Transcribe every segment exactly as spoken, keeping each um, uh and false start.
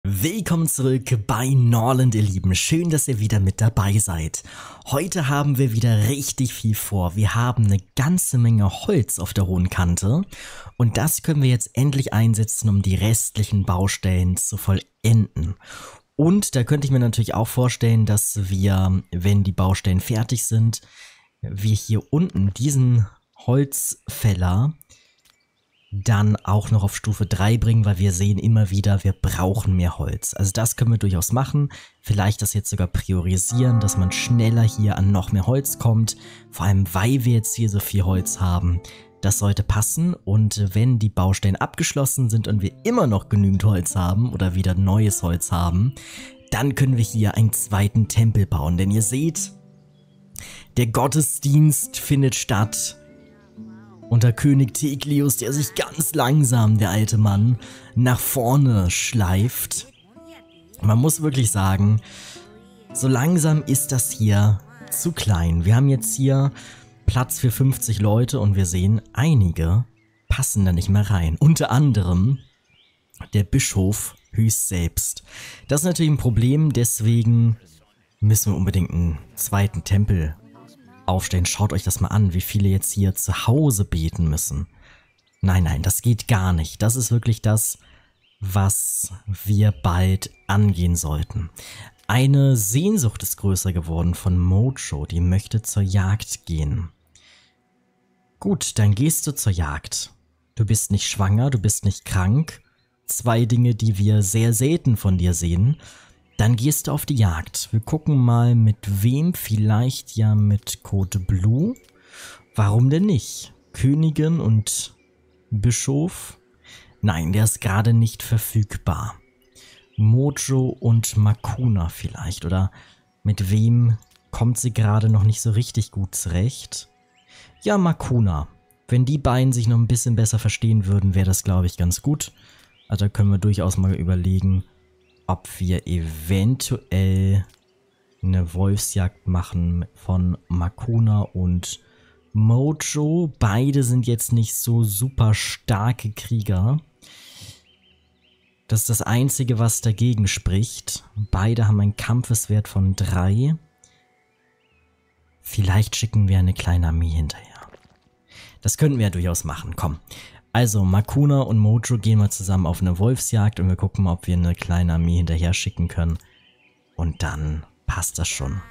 Willkommen zurück bei Norland, ihr Lieben. Schön, dass ihr wieder mit dabei seid. Heute haben wir wieder richtig viel vor. Wir haben eine ganze Menge Holz auf der hohen Kante und das können wir jetzt endlich einsetzen, um die restlichen Baustellen zu vollenden. Und da könnte ich mir natürlich auch vorstellen, dass wir, wenn die Baustellen fertig sind, wir hier unten diesen Holzfäller dann auch noch auf Stufe drei bringen, weil wir sehen immer wieder, wir brauchen mehr Holz. Also das können wir durchaus machen. Vielleicht das jetzt sogar priorisieren, dass man schneller hier an noch mehr Holz kommt. Vor allem, weil wir jetzt hier so viel Holz haben. Das sollte passen. Und wenn die Baustellen abgeschlossen sind und wir immer noch genügend Holz haben oder wieder neues Holz haben, dann können wir hier einen zweiten Tempel bauen. Denn ihr seht, der Gottesdienst findet statt unter König Teklius, der sich ganz langsam, der alte Mann, nach vorne schleift. Man muss wirklich sagen, so langsam ist das hier zu klein. Wir haben jetzt hier Platz für fünfzig Leute und wir sehen, einige passen da nicht mehr rein. Unter anderem der Bischof höchst selbst. Das ist natürlich ein Problem, deswegen müssen wir unbedingt einen zweiten Tempel aufstellen. Schaut euch das mal an, wie viele jetzt hier zu Hause beten müssen. Nein, nein, das geht gar nicht. Das ist wirklich das, was wir bald angehen sollten. Eine Sehnsucht ist größer geworden von Mojo, die möchte zur Jagd gehen. Gut, dann gehst du zur Jagd. Du bist nicht schwanger, du bist nicht krank. Zwei Dinge, die wir sehr selten von dir sehen. Dann gehst du auf die Jagd. Wir gucken mal mit wem, vielleicht ja mit Code Blue. Warum denn nicht? Königin und Bischof? Nein, der ist gerade nicht verfügbar. Mojo und Makuna vielleicht. Oder mit wem kommt sie gerade noch nicht so richtig gut zurecht? Ja, Makuna. Wenn die beiden sich noch ein bisschen besser verstehen würden, wäre das, glaube ich, ganz gut. Also da können wir durchaus mal überlegen, ob wir eventuell eine Wolfsjagd machen von Makuna und Mojo. Beide sind jetzt nicht so super starke Krieger. Das ist das Einzige, was dagegen spricht. Beide haben einen Kampfeswert von drei. Vielleicht schicken wir eine kleine Armee hinterher. Das könnten wir ja durchaus machen, komm. Also, Makuna und Mojo gehen mal zusammen auf eine Wolfsjagd und wir gucken mal, ob wir eine kleine Armee hinterher schicken können. Und dann passt das schon.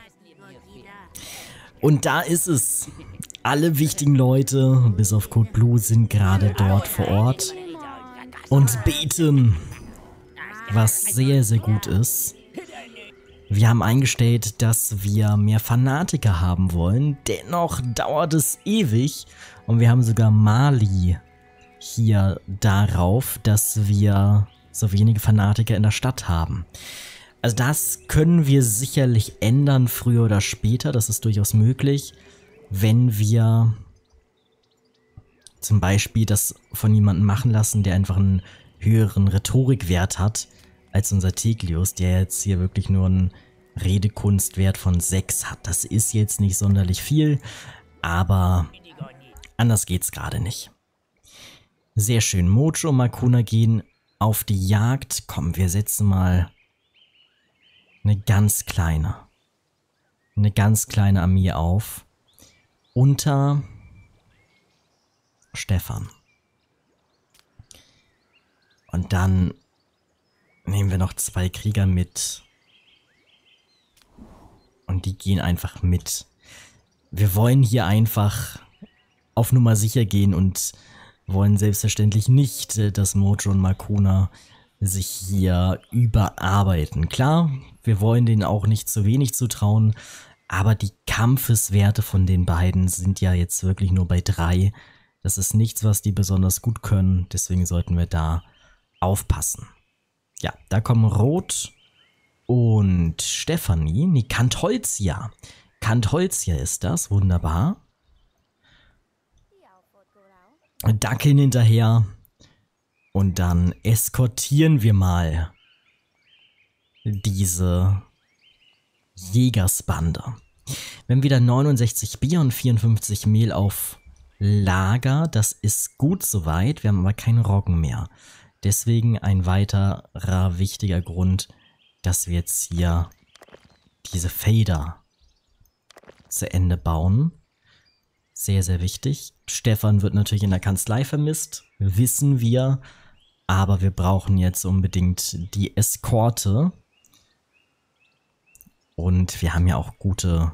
Und da ist es. Alle wichtigen Leute, bis auf Code Blue, sind gerade dort vor Ort und beten, was sehr, sehr gut ist. Wir haben eingestellt, dass wir mehr Fanatiker haben wollen. Dennoch dauert es ewig und wir haben sogar Mali hier darauf, dass wir so wenige Fanatiker in der Stadt haben. Also das können wir sicherlich ändern, früher oder später, das ist durchaus möglich, wenn wir zum Beispiel das von jemandem machen lassen, der einfach einen höheren Rhetorikwert hat, als unser Teklius, der jetzt hier wirklich nur einen Redekunstwert von sechs hat. Das ist jetzt nicht sonderlich viel, aber anders geht's gerade nicht. Sehr schön. Mojo und Makuna gehen auf die Jagd. Komm, wir setzen mal eine ganz kleine, eine ganz kleine Armee auf. Unter Stefan. Und dann nehmen wir noch zwei Krieger mit. Und die gehen einfach mit. Wir wollen hier einfach auf Nummer sicher gehen und wollen selbstverständlich nicht, dass Mojo und Makuna sich hier überarbeiten. Klar, wir wollen denen auch nicht zu wenig zutrauen, aber die Kampfeswerte von den beiden sind ja jetzt wirklich nur bei drei. Das ist nichts, was die besonders gut können, deswegen sollten wir da aufpassen. Ja, da kommen Rot und Stefanie. Nee, Kantholzia. Kantholzia ist das, wunderbar. Dackeln hinterher und dann eskortieren wir mal diese Jägersbande. Wir haben wieder neunundsechzig Bier und vierundfünfzig Mehl auf Lager. Das ist gut soweit. Wir haben aber keinen Roggen mehr. Deswegen ein weiterer wichtiger Grund, dass wir jetzt hier diese Fader zu Ende bauen. Sehr, sehr wichtig. Stefan wird natürlich in der Kanzlei vermisst, wissen wir. Aber wir brauchen jetzt unbedingt die Eskorte. Und wir haben ja auch gute,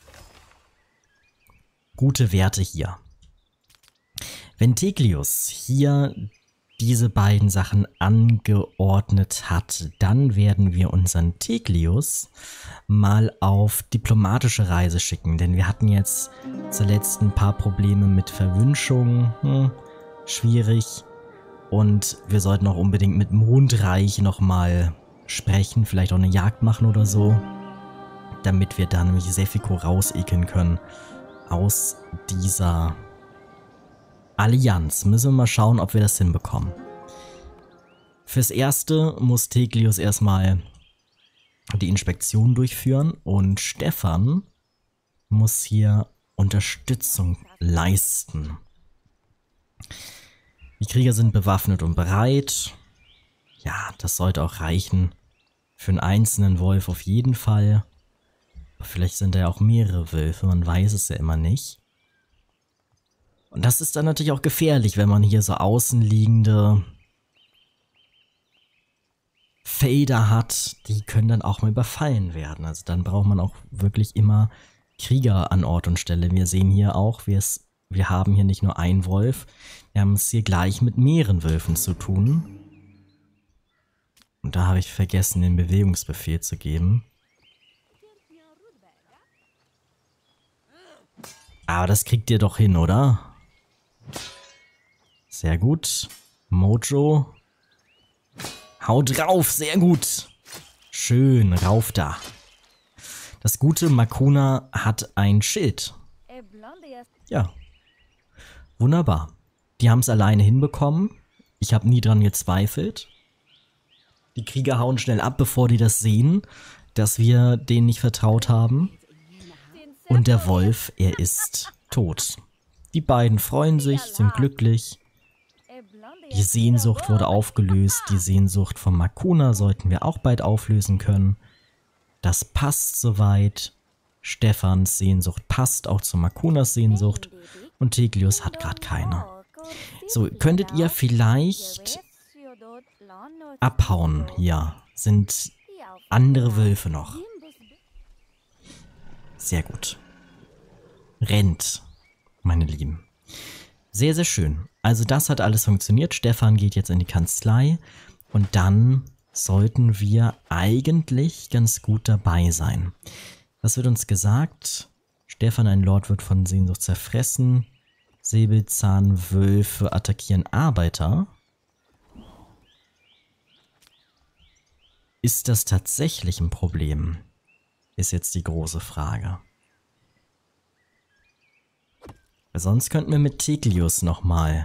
gute Werte hier. Wenn Teklius hier diese beiden Sachen angeordnet hat, dann werden wir unseren Teklius mal auf diplomatische Reise schicken. Denn wir hatten jetzt zuletzt ein paar Probleme mit Verwünschung. Hm, schwierig. Und wir sollten auch unbedingt mit Mondreich nochmal sprechen. Vielleicht auch eine Jagd machen oder so. Damit wir dann nämlich Sefiko rausekeln können aus dieser Allianz. Müssen wir mal schauen, ob wir das hinbekommen. Fürs Erste muss Teklius erstmal die Inspektion durchführen und Stefan muss hier Unterstützung leisten. Die Krieger sind bewaffnet und bereit. Ja, das sollte auch reichen. Für einen einzelnen Wolf auf jeden Fall. Aber vielleicht sind da ja auch mehrere Wölfe, man weiß es ja immer nicht. Und das ist dann natürlich auch gefährlich, wenn man hier so außenliegende Fader hat, die können dann auch mal überfallen werden. Also dann braucht man auch wirklich immer Krieger an Ort und Stelle. Wir sehen hier auch, wir, es, wir haben hier nicht nur einen Wolf, wir haben es hier gleich mit mehreren Wölfen zu tun. Und da habe ich vergessen, den Bewegungsbefehl zu geben. Aber das kriegt ihr doch hin, oder? Sehr gut. Mojo. Hau drauf, sehr gut. Schön, rauf da. Das gute Makuna hat ein Schild. Ja. Wunderbar. Die haben es alleine hinbekommen. Ich habe nie dran gezweifelt. Die Krieger hauen schnell ab, bevor die das sehen, dass wir denen nicht vertraut haben. Und der Wolf, er ist tot. Die beiden freuen sich, sind glücklich. Die Sehnsucht wurde aufgelöst. Die Sehnsucht vom Makuna sollten wir auch bald auflösen können. Das passt soweit. Stefans Sehnsucht passt auch zu Makunas Sehnsucht. Und Teklius hat gerade keine. So, könntet ihr vielleicht abhauen? Ja, sind andere Wölfe noch. Sehr gut. Rennt, meine Lieben. Sehr, sehr schön. Also das hat alles funktioniert. Stefan geht jetzt in die Kanzlei und dann sollten wir eigentlich ganz gut dabei sein. Was wird uns gesagt? Stefan, ein Lord, wird von Sehnsucht zerfressen. Säbelzahnwölfe attackieren Arbeiter. Ist das tatsächlich ein Problem? Ist jetzt die große Frage. Weil sonst könnten wir mit Teklius nochmal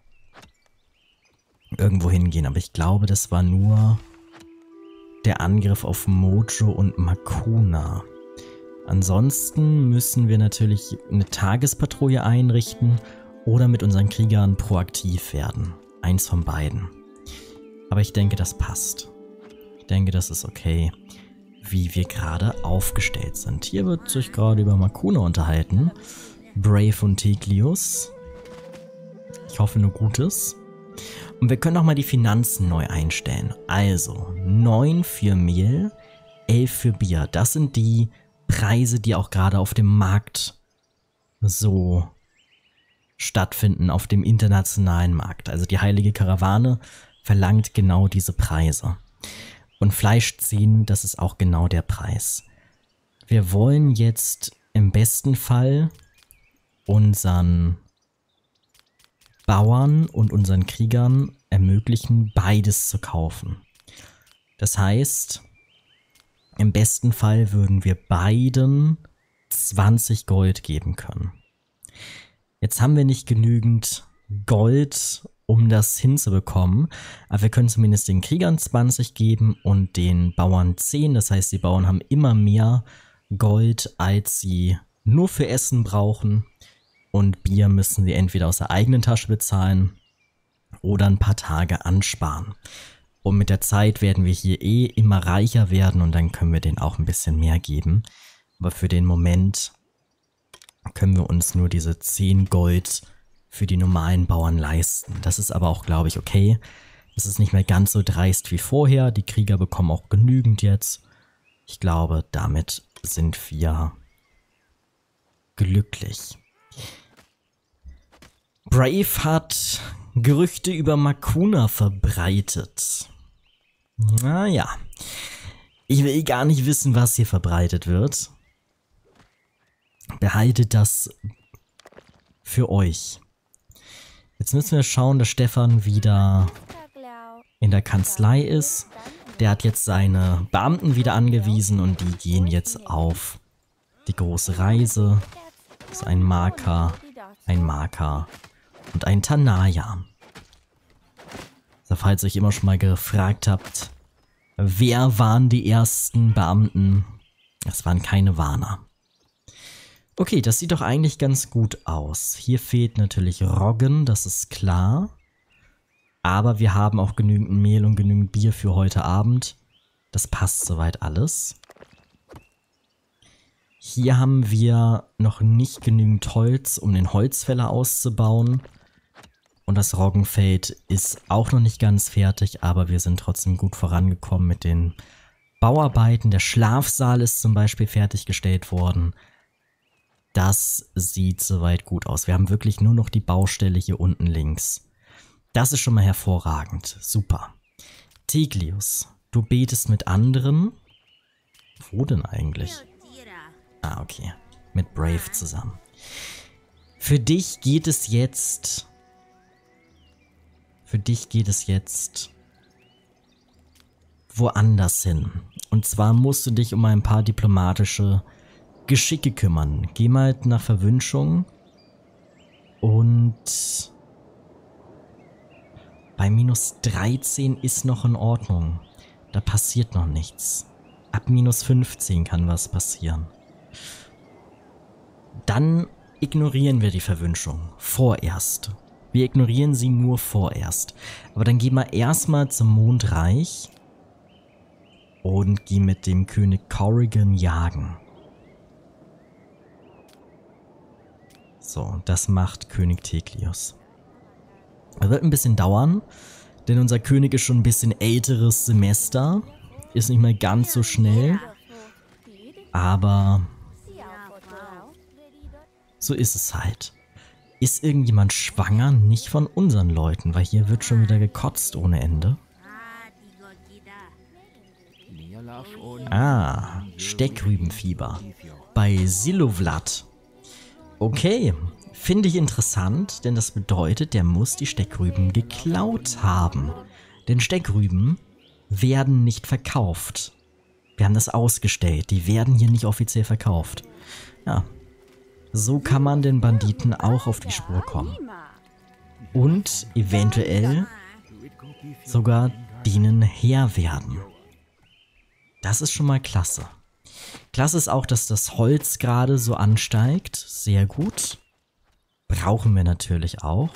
irgendwo hingehen. Aber ich glaube, das war nur der Angriff auf Mojo und Makuna. Ansonsten müssen wir natürlich eine Tagespatrouille einrichten oder mit unseren Kriegern proaktiv werden. Eins von beiden. Aber ich denke, das passt. Ich denke, das ist okay, wie wir gerade aufgestellt sind. Hier wird sich gerade über Makuna unterhalten. Brave und Teklius. Ich hoffe nur Gutes. Und wir können auch mal die Finanzen neu einstellen. Also, neun für Mehl, elf für Bier. Das sind die Preise, die auch gerade auf dem Markt so stattfinden, auf dem internationalen Markt. Also die Heilige Karawane verlangt genau diese Preise. Und Fleisch zehn, das ist auch genau der Preis. Wir wollen jetzt im besten Fall unseren Bauern und unseren Kriegern ermöglichen, beides zu kaufen. Das heißt, im besten Fall würden wir beiden zwanzig Gold geben können. Jetzt haben wir nicht genügend Gold, um das hinzubekommen, aber wir können zumindest den Kriegern zwanzig geben und den Bauern zehn. Das heißt, die Bauern haben immer mehr Gold, als sie nur für Essen brauchen. Und Bier müssen sie entweder aus der eigenen Tasche bezahlen oder ein paar Tage ansparen. Und mit der Zeit werden wir hier eh immer reicher werden und dann können wir denen auch ein bisschen mehr geben. Aber für den Moment können wir uns nur diese zehn Gold für die normalen Bauern leisten. Das ist aber auch, glaube ich, okay. Es ist nicht mehr ganz so dreist wie vorher. Die Krieger bekommen auch genügend jetzt. Ich glaube, damit sind wir glücklich. Brave hat Gerüchte über Makuna verbreitet. Naja, ich will gar nicht wissen, was hier verbreitet wird. Behaltet das für euch. Jetzt müssen wir schauen, dass Stefan wieder in der Kanzlei ist. Der hat jetzt seine Beamten wieder angewiesen und die gehen jetzt auf die große Reise. Das ist ein Marker, ein Marker und ein Tanaya. Also falls ihr euch immer schon mal gefragt habt, wer waren die ersten Beamten? Das waren keine Warner. Okay, das sieht doch eigentlich ganz gut aus. Hier fehlt natürlich Roggen, das ist klar. Aber wir haben auch genügend Mehl und genügend Bier für heute Abend. Das passt soweit alles. Hier haben wir noch nicht genügend Holz, um den Holzfäller auszubauen. Und das Roggenfeld ist auch noch nicht ganz fertig, aber wir sind trotzdem gut vorangekommen mit den Bauarbeiten. Der Schlafsaal ist zum Beispiel fertiggestellt worden. Das sieht soweit gut aus. Wir haben wirklich nur noch die Baustelle hier unten links. Das ist schon mal hervorragend. Super. Teglius, du betest mit anderen. Wo denn eigentlich? Ah, okay. Mit Brave zusammen. Für dich geht es jetzt... Für dich geht es jetzt woanders hin. Und zwar musst du dich um ein paar diplomatische Geschicke kümmern. Geh mal nach Verwünschung. Und bei minus dreizehn ist noch in Ordnung. Da passiert noch nichts. Ab minus fünfzehn kann was passieren. Dann ignorieren wir die Verwünschung. Vorerst. Wir ignorieren sie nur vorerst. Aber dann gehen wir erstmal zum Mondreich und gehen mit dem König Corrigan jagen. So, das macht König Teglius. Das wird ein bisschen dauern, denn unser König ist schon ein bisschen älteres Semester. Ist nicht mehr ganz so schnell. Aber so ist es halt. Ist irgendjemand schwanger? Nicht von unseren Leuten, weil hier wird schon wieder gekotzt ohne Ende. Ah, Steckrübenfieber. Bei Silovlat. Okay, finde ich interessant, denn das bedeutet, der muss die Steckrüben geklaut haben. Denn Steckrüben werden nicht verkauft. Wir haben das ausgestellt, die werden hier nicht offiziell verkauft. Ja. So kann man den Banditen auch auf die Spur kommen. Und eventuell sogar denen Herr werden. Das ist schon mal klasse. Klasse ist auch, dass das Holz gerade so ansteigt. Sehr gut. Brauchen wir natürlich auch.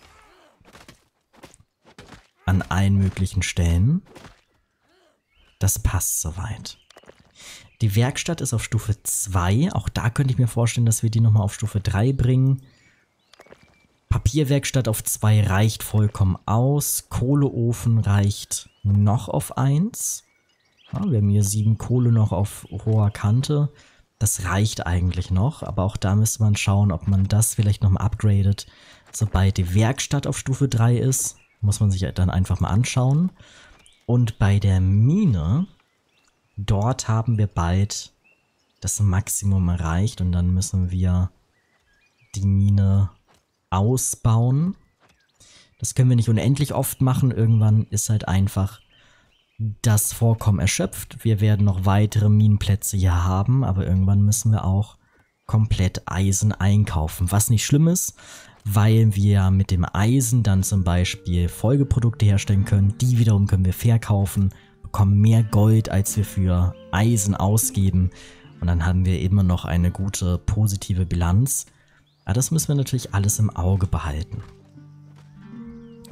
An allen möglichen Stellen. Das passt soweit. Die Werkstatt ist auf Stufe zwei. Auch da könnte ich mir vorstellen, dass wir die nochmal auf Stufe drei bringen. Papierwerkstatt auf zwei reicht vollkommen aus. Kohleofen reicht noch auf eins. Ja, wir haben hier sieben Kohle noch auf hoher Kante. Das reicht eigentlich noch. Aber auch da müsste man schauen, ob man das vielleicht nochmal upgradet. Sobald die Werkstatt auf Stufe drei ist, muss man sich dann einfach mal anschauen. Und bei der Mine... Dort haben wir bald das Maximum erreicht und dann müssen wir die Mine ausbauen. Das können wir nicht unendlich oft machen. Irgendwann ist halt einfach das Vorkommen erschöpft. Wir werden noch weitere Minenplätze hier haben, aber irgendwann müssen wir auch komplett Eisen einkaufen. Was nicht schlimm ist, weil wir mit dem Eisen dann zum Beispiel Folgeprodukte herstellen können. Die wiederum können wir verkaufen. Bekommen mehr Gold, als wir für Eisen ausgeben. Und dann haben wir immer noch eine gute, positive Bilanz. Aber das müssen wir natürlich alles im Auge behalten.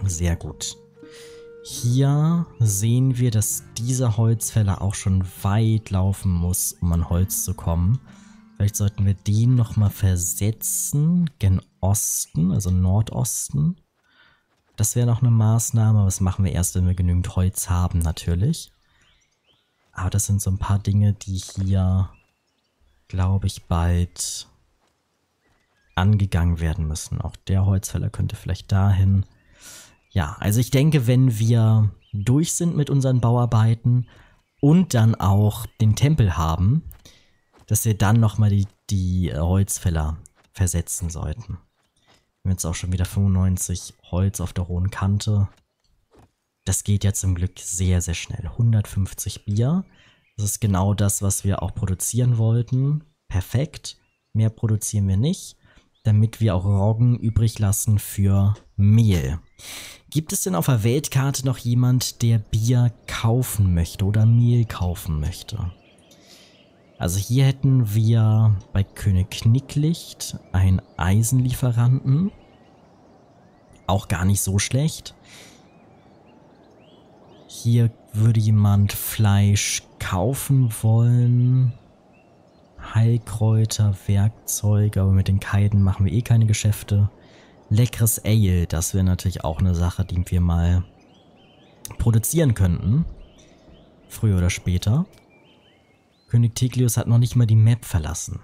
Sehr gut. Hier sehen wir, dass dieser Holzfäller auch schon weit laufen muss, um an Holz zu kommen. Vielleicht sollten wir den nochmal versetzen, gen Osten, also Nordosten. Das wäre noch eine Maßnahme, aber das machen wir erst, wenn wir genügend Holz haben, natürlich. Aber das sind so ein paar Dinge, die hier, glaube ich, bald angegangen werden müssen. Auch der Holzfäller könnte vielleicht dahin. Ja, also ich denke, wenn wir durch sind mit unseren Bauarbeiten und dann auch den Tempel haben, dass wir dann nochmal die, die Holzfäller versetzen sollten. Wir haben jetzt auch schon wieder fünfundneunzig Holz auf der hohen Kante. Das geht ja zum Glück sehr, sehr schnell. hundertfünfzig Bier. Das ist genau das, was wir auch produzieren wollten. Perfekt. Mehr produzieren wir nicht, damit wir auch Roggen übrig lassen für Mehl. Gibt es denn auf der Weltkarte noch jemand, der Bier kaufen möchte oder Mehl kaufen möchte? Also hier hätten wir bei König Knicklicht einen Eisenlieferanten. Auch gar nicht so schlecht. Hier würde jemand Fleisch kaufen wollen. Heilkräuter, Werkzeuge, aber mit den Kaiden machen wir eh keine Geschäfte. Leckeres Ale, das wäre natürlich auch eine Sache, die wir mal produzieren könnten. Früher oder später. König Tiglius hat noch nicht mal die Map verlassen.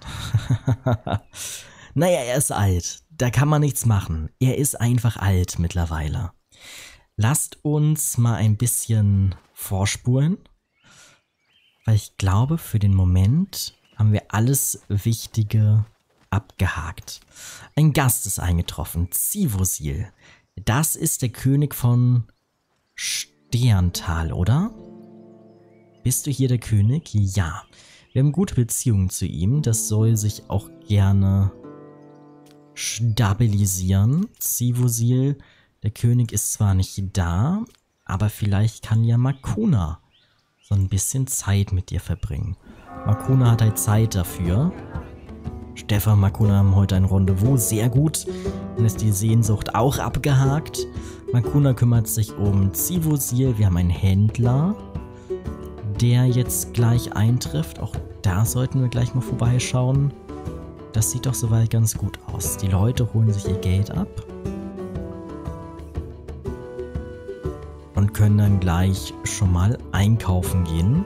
Naja, er ist alt. Da kann man nichts machen. Er ist einfach alt mittlerweile. Lasst uns mal ein bisschen vorspulen. Weil ich glaube, für den Moment haben wir alles Wichtige abgehakt. Ein Gast ist eingetroffen. Zivosil. Das ist der König von Sterntal, oder? Bist du hier der König? Ja. Wir haben gute Beziehungen zu ihm. Das soll sich auch gerne stabilisieren. Zivosil, der König ist zwar nicht da, aber vielleicht kann ja Makuna so ein bisschen Zeit mit dir verbringen. Makuna hat halt Zeit dafür. Stefan und Makuna haben heute ein Rendezvous. Sehr gut. Dann ist die Sehnsucht auch abgehakt. Makuna kümmert sich um Zivosil. Wir haben einen Händler, der jetzt gleich eintrifft. Auch da sollten wir gleich mal vorbeischauen. Das sieht doch soweit ganz gut aus. Die Leute holen sich ihr Geld ab. Und können dann gleich schon mal einkaufen gehen.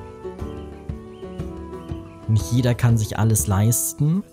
Nicht jeder kann sich alles leisten.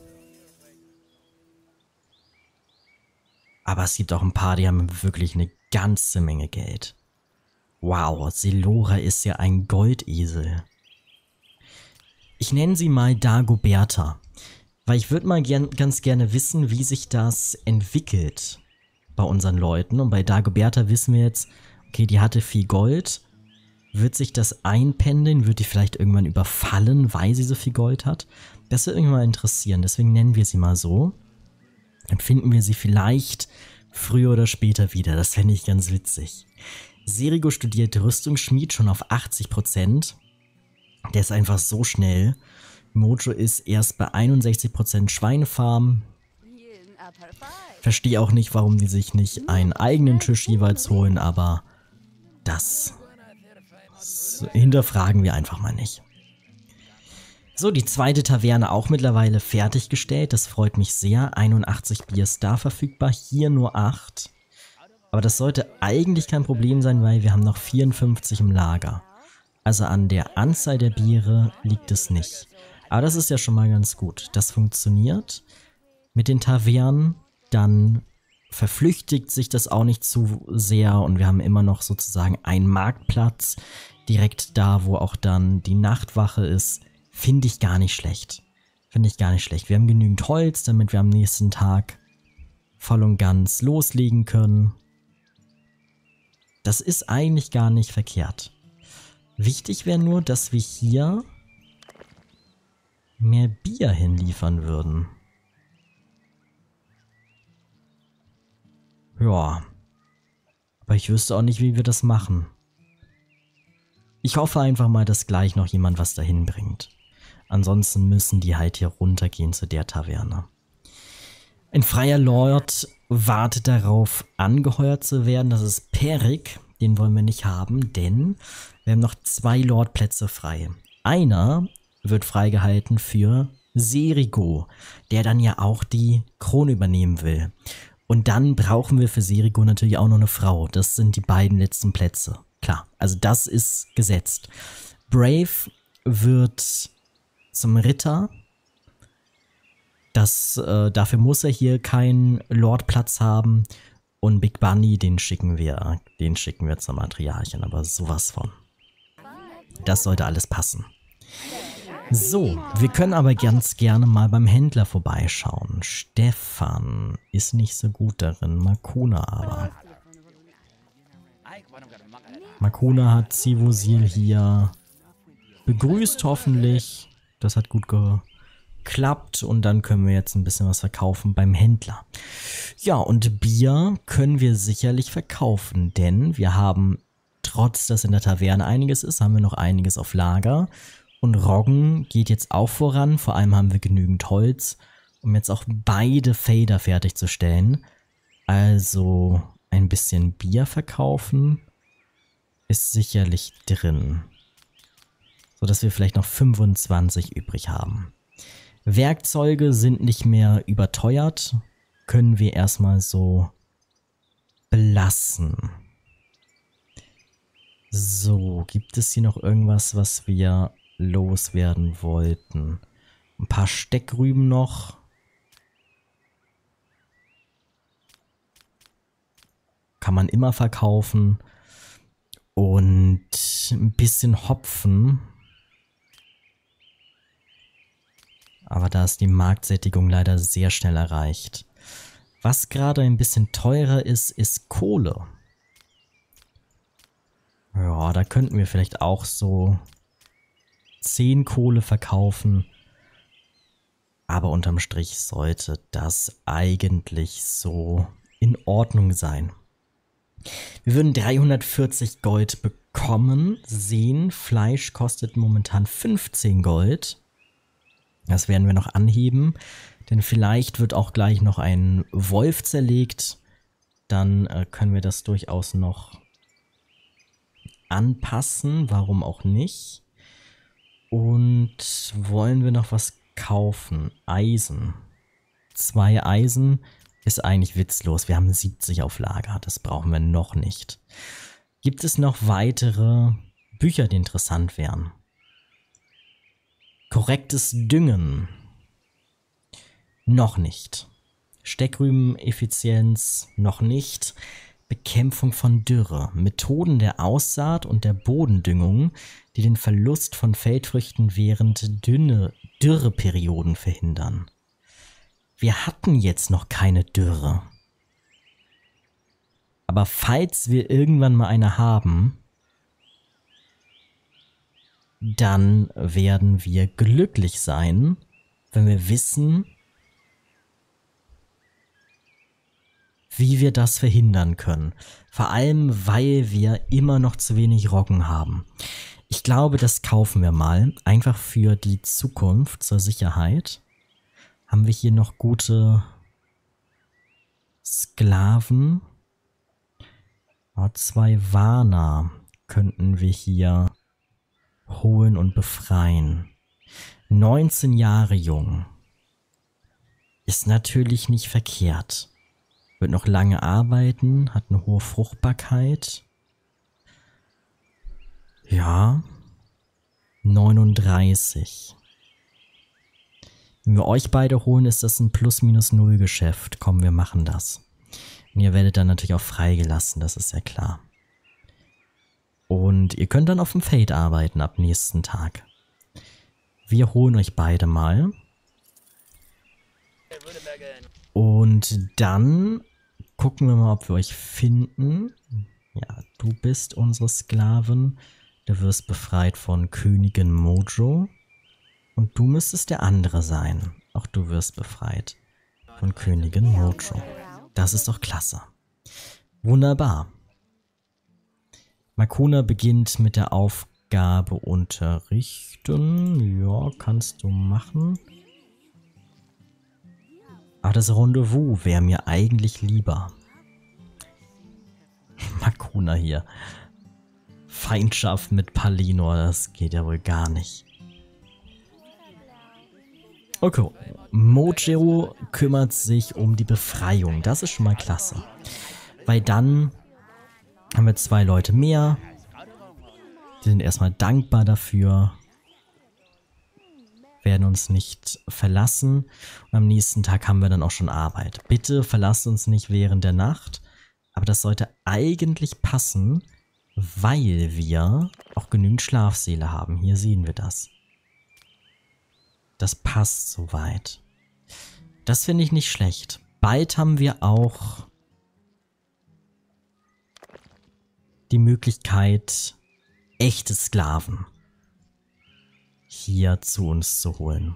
Aber es gibt auch ein paar, die haben wirklich eine ganze Menge Geld. Wow, Selora ist ja ein Goldesel. Ich nenne sie mal Dagoberta. Weil ich würde mal gern, ganz gerne wissen, wie sich das entwickelt bei unseren Leuten. Und bei Dagoberta wissen wir jetzt, okay, die hatte viel Gold. Wird sich das einpendeln? Wird die vielleicht irgendwann überfallen, weil sie so viel Gold hat? Das würde mich mal interessieren, deswegen nennen wir sie mal so. Dann finden wir sie vielleicht früher oder später wieder. Das fände ich ganz witzig. Serigo studiert Rüstungsschmied schon auf achtzig Prozent. Der ist einfach so schnell. Mojo ist erst bei einundsechzig Prozent Schweinefarm. Verstehe auch nicht, warum die sich nicht einen eigenen Tisch jeweils holen, aber das hinterfragen wir einfach mal nicht. So, die zweite Taverne auch mittlerweile fertiggestellt. Das freut mich sehr. einundachtzig Bier ist da verfügbar, hier nur acht. Aber das sollte eigentlich kein Problem sein, weil wir haben noch vierundfünfzig im Lager. Also an der Anzahl der Biere liegt es nicht. Aber das ist ja schon mal ganz gut. Das funktioniert mit den Tavernen. Dann verflüchtigt sich das auch nicht zu sehr und wir haben immer noch sozusagen einen Marktplatz direkt da, wo auch dann die Nachtwache ist. Finde ich gar nicht schlecht. Finde ich gar nicht schlecht. Wir haben genügend Holz, damit wir am nächsten Tag voll und ganz loslegen können. Das ist eigentlich gar nicht verkehrt. Wichtig wäre nur, dass wir hier mehr Bier hinliefern würden. Ja. Aber ich wüsste auch nicht, wie wir das machen. Ich hoffe einfach mal, dass gleich noch jemand was dahin bringt. Ansonsten müssen die halt hier runtergehen zu der Taverne. Ein freier Lord wartet darauf, angeheuert zu werden. Das ist Perik. Den wollen wir nicht haben, denn wir haben noch zwei Lordplätze frei. Einer wird freigehalten für Serigo, der dann ja auch die Krone übernehmen will. Und dann brauchen wir für Serigo natürlich auch noch eine Frau. Das sind die beiden letzten Plätze. Klar, also das ist gesetzt. Brave wird zum Ritter. Das, äh, dafür muss er hier keinen Lordplatz haben. Und Big Bunny, den schicken wir, den schicken wir zur Matriarchin, aber sowas von. Das sollte alles passen. So, wir können aber ganz gerne mal beim Händler vorbeischauen. Stefan ist nicht so gut darin, Makuna aber. Makuna hat Sivosil hier begrüßt hoffentlich. Das hat gut geklappt und dann können wir jetzt ein bisschen was verkaufen beim Händler. Ja, und Bier können wir sicherlich verkaufen, denn wir haben, trotz dass in der Taverne einiges ist, haben wir noch einiges auf Lager. Und Roggen geht jetzt auch voran, vor allem haben wir genügend Holz, um jetzt auch beide Fader fertigzustellen. Also ein bisschen Bier verkaufen ist sicherlich drin, sodass wir vielleicht noch fünfundzwanzig übrig haben. Werkzeuge sind nicht mehr überteuert, können wir erstmal so belassen. So, gibt es hier noch irgendwas, was wir loswerden wollten? Ein paar Steckrüben noch. Kann man immer verkaufen. Und ein bisschen Hopfen. Aber da ist die Marktsättigung leider sehr schnell erreicht. Was gerade ein bisschen teurer ist, ist Kohle. Ja, da könnten wir vielleicht auch so zehn Kohle verkaufen. Aber unterm Strich sollte das eigentlich so in Ordnung sein. Wir würden dreihundertvierzig Gold bekommen. Sehen, Fleisch kostet momentan fünfzehn Gold. Das werden wir noch anheben. Denn vielleicht wird auch gleich noch ein Wolf zerlegt. Dann äh, können wir das durchaus noch anpassen. Warum auch nicht? Und wollen wir noch was kaufen? Eisen. Zwei Eisen ist eigentlich witzlos. Wir haben siebzig auf Lager. Das brauchen wir noch nicht. Gibt es noch weitere Bücher, die interessant wären? Korrektes Düngen. Noch nicht. Steckrübeneffizienz. Noch nicht. Bekämpfung von Dürre. Methoden der Aussaat und der Bodendüngung, die den Verlust von Feldfrüchten während dünne Dürreperioden verhindern. Wir hatten jetzt noch keine Dürre. Aber falls wir irgendwann mal eine haben, dann werden wir glücklich sein, wenn wir wissen, wie wir das verhindern können. Vor allem, weil wir immer noch zu wenig Roggen haben. Ich glaube, das kaufen wir mal, einfach für die Zukunft, zur Sicherheit. Haben wir hier noch gute Sklaven? Oh, zwei Warner könnten wir hier holen und befreien. neunzehn Jahre jung. Ist natürlich nicht verkehrt. Wird noch lange arbeiten, hat eine hohe Fruchtbarkeit. Ja. neununddreißig. Wenn wir euch beide holen, ist das ein Plus-Minus-Null-Geschäft. Komm, wir machen das. Und ihr werdet dann natürlich auch freigelassen, das ist ja klar. Und ihr könnt dann auf dem Fade arbeiten ab nächsten Tag. Wir holen euch beide mal. Und dann gucken wir mal, ob wir euch finden. Ja, du bist unsere Sklavin. Du wirst befreit von Königin Mojo. Und du müsstest der andere sein. Auch du wirst befreit von Königin Mojo. Das ist doch klasse. Wunderbar. Makuna beginnt mit der Aufgabe unterrichten. Ja, kannst du machen. Aber das Rendezvous wäre mir eigentlich lieber. Makuna hier. Feindschaft mit Palinor, das geht ja wohl gar nicht. Okay, Mojiro kümmert sich um die Befreiung. Das ist schon mal klasse. Weil dann haben wir zwei Leute mehr. Die sind erstmal dankbar dafür. Werden uns nicht verlassen. Und am nächsten Tag haben wir dann auch schon Arbeit. Bitte verlasst uns nicht während der Nacht. Aber das sollte eigentlich passen, weil wir auch genügend Schlafsäle haben. Hier sehen wir das. Das passt soweit. Das finde ich nicht schlecht. Bald haben wir auch die Möglichkeit, echte Sklaven hier zu uns zu holen.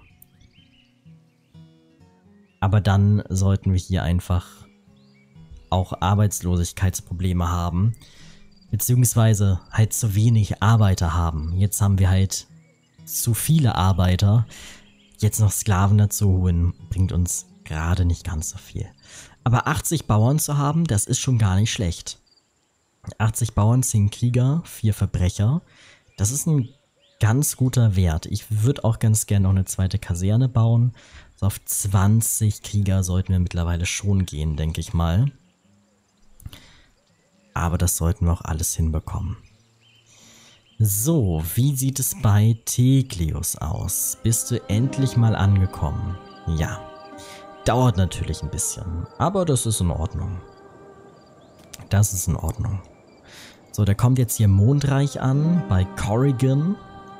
Aber dann sollten wir hier einfach auch Arbeitslosigkeitsprobleme haben. Beziehungsweise halt zu wenig Arbeiter haben. Jetzt haben wir halt zu viele Arbeiter. Jetzt noch Sklaven dazu holen, bringt uns gerade nicht ganz so viel. Aber achtzig Bauern zu haben, das ist schon gar nicht schlecht. achtzig Bauern, zehn Krieger, vier Verbrecher. Das ist ein ganz guter Wert. Ich würde auch ganz gerne noch eine zweite Kaserne bauen. So auf zwanzig Krieger sollten wir mittlerweile schon gehen, denke ich mal. Aber das sollten wir auch alles hinbekommen. So, wie sieht es bei Teklius aus? Bist du endlich mal angekommen? Ja. Dauert natürlich ein bisschen, aber das ist in Ordnung. Das ist in Ordnung. So, der kommt jetzt hier Mondreich an, bei Corrigan.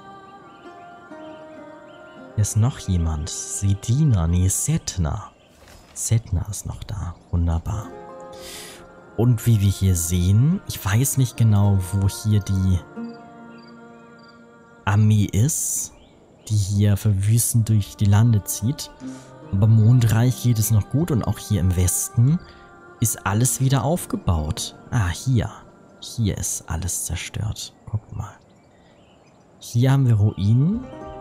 Hier ist noch jemand. Sedina, nee, Setna. Setna ist noch da. Wunderbar. Und wie wir hier sehen, ich weiß nicht genau, wo hier die Armee ist, die hier verwüstend durch die Lande zieht. Aber Mondreich geht es noch gut und auch hier im Westen ist alles wieder aufgebaut. Ah, hier. Hier ist alles zerstört. Guck mal. Hier haben wir Ruinen.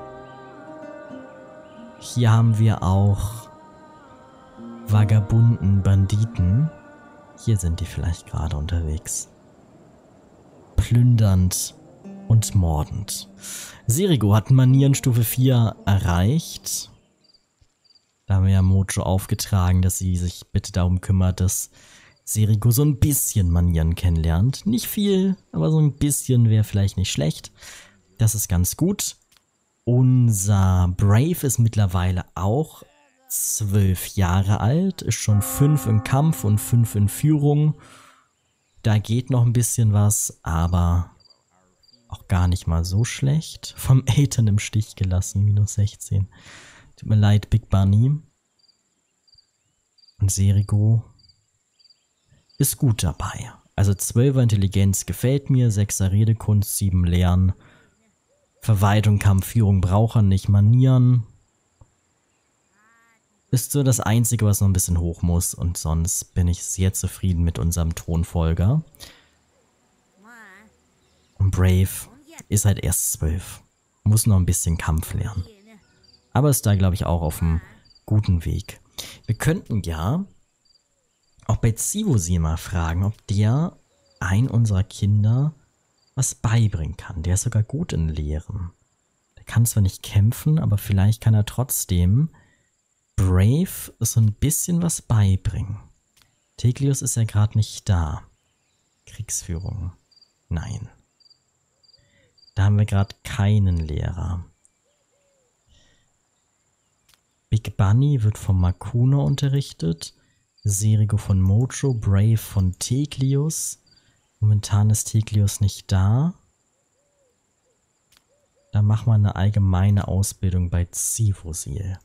Hier haben wir auch Vagabunden, Banditen. Hier sind die vielleicht gerade unterwegs. Plündernd und mordend. Serigo hat Manierenstufe vier erreicht. Da haben wir ja Mojo aufgetragen, dass sie sich bitte darum kümmert, dass Serigo so ein bisschen Manieren kennenlernt. Nicht viel, aber so ein bisschen wäre vielleicht nicht schlecht. Das ist ganz gut. Unser Brave ist mittlerweile auch zwölf Jahre alt, ist schon fünf im Kampf und fünf in Führung. Da geht noch ein bisschen was, aber auch gar nicht mal so schlecht. Vom Eltern im Stich gelassen, minus sechzehn. Tut mir leid, Big Bunny. Und Serigo ist gut dabei. Also zwölfer Intelligenz gefällt mir, sechser Redekunst, sieben Lernen. Verwaltung, Kampf, Führung braucht er nicht, Manieren. Ist so das Einzige, was noch ein bisschen hoch muss. Und sonst bin ich sehr zufrieden mit unserem Thronfolger. Und Brave ist halt erst zwölf. Muss noch ein bisschen Kampf lernen. Aber ist da, glaube ich, auch auf einem guten Weg. Wir könnten ja auch bei Zivosi mal fragen, ob der ein unserer Kinder was beibringen kann. Der ist sogar gut in Lehren. Der kann zwar nicht kämpfen, aber vielleicht kann er trotzdem Brave so ein bisschen was beibringen. Teklius ist ja gerade nicht da. Kriegsführung. Nein. Da haben wir gerade keinen Lehrer. Big Bunny wird von Makuna unterrichtet. Serigo von Mojo. Brave von Teklius. Momentan ist Teklius nicht da. Da machen wir eine allgemeine Ausbildung bei Zivosil.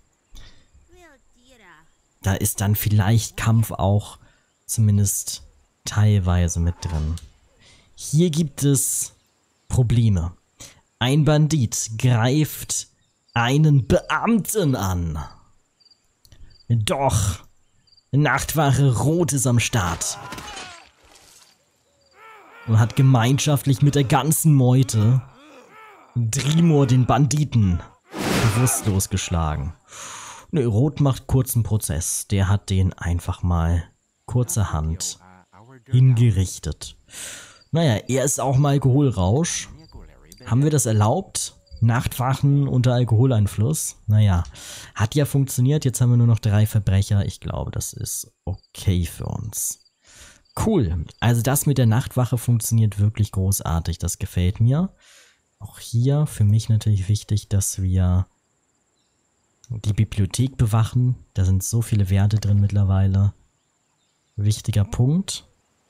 Da ist dann vielleicht Kampf auch zumindest teilweise mit drin. Hier gibt es Probleme. Ein Bandit greift einen Beamten an. Doch, Nachtwache Rot ist am Start. Und hat gemeinschaftlich mit der ganzen Meute Drimor den Banditen bewusstlos geschlagen. Ne, Rot macht kurzen Prozess. Der hat den einfach mal kurzerhand hingerichtet. Naja, er ist auch im Alkoholrausch. Haben wir das erlaubt? Nachtwachen unter Alkoholeinfluss? Naja, hat ja funktioniert. Jetzt haben wir nur noch drei Verbrecher. Ich glaube, das ist okay für uns. Cool. Also das mit der Nachtwache funktioniert wirklich großartig. Das gefällt mir. Auch hier für mich natürlich wichtig, dass wir die Bibliothek bewachen. Da sind so viele Werte drin mittlerweile. Wichtiger Punkt.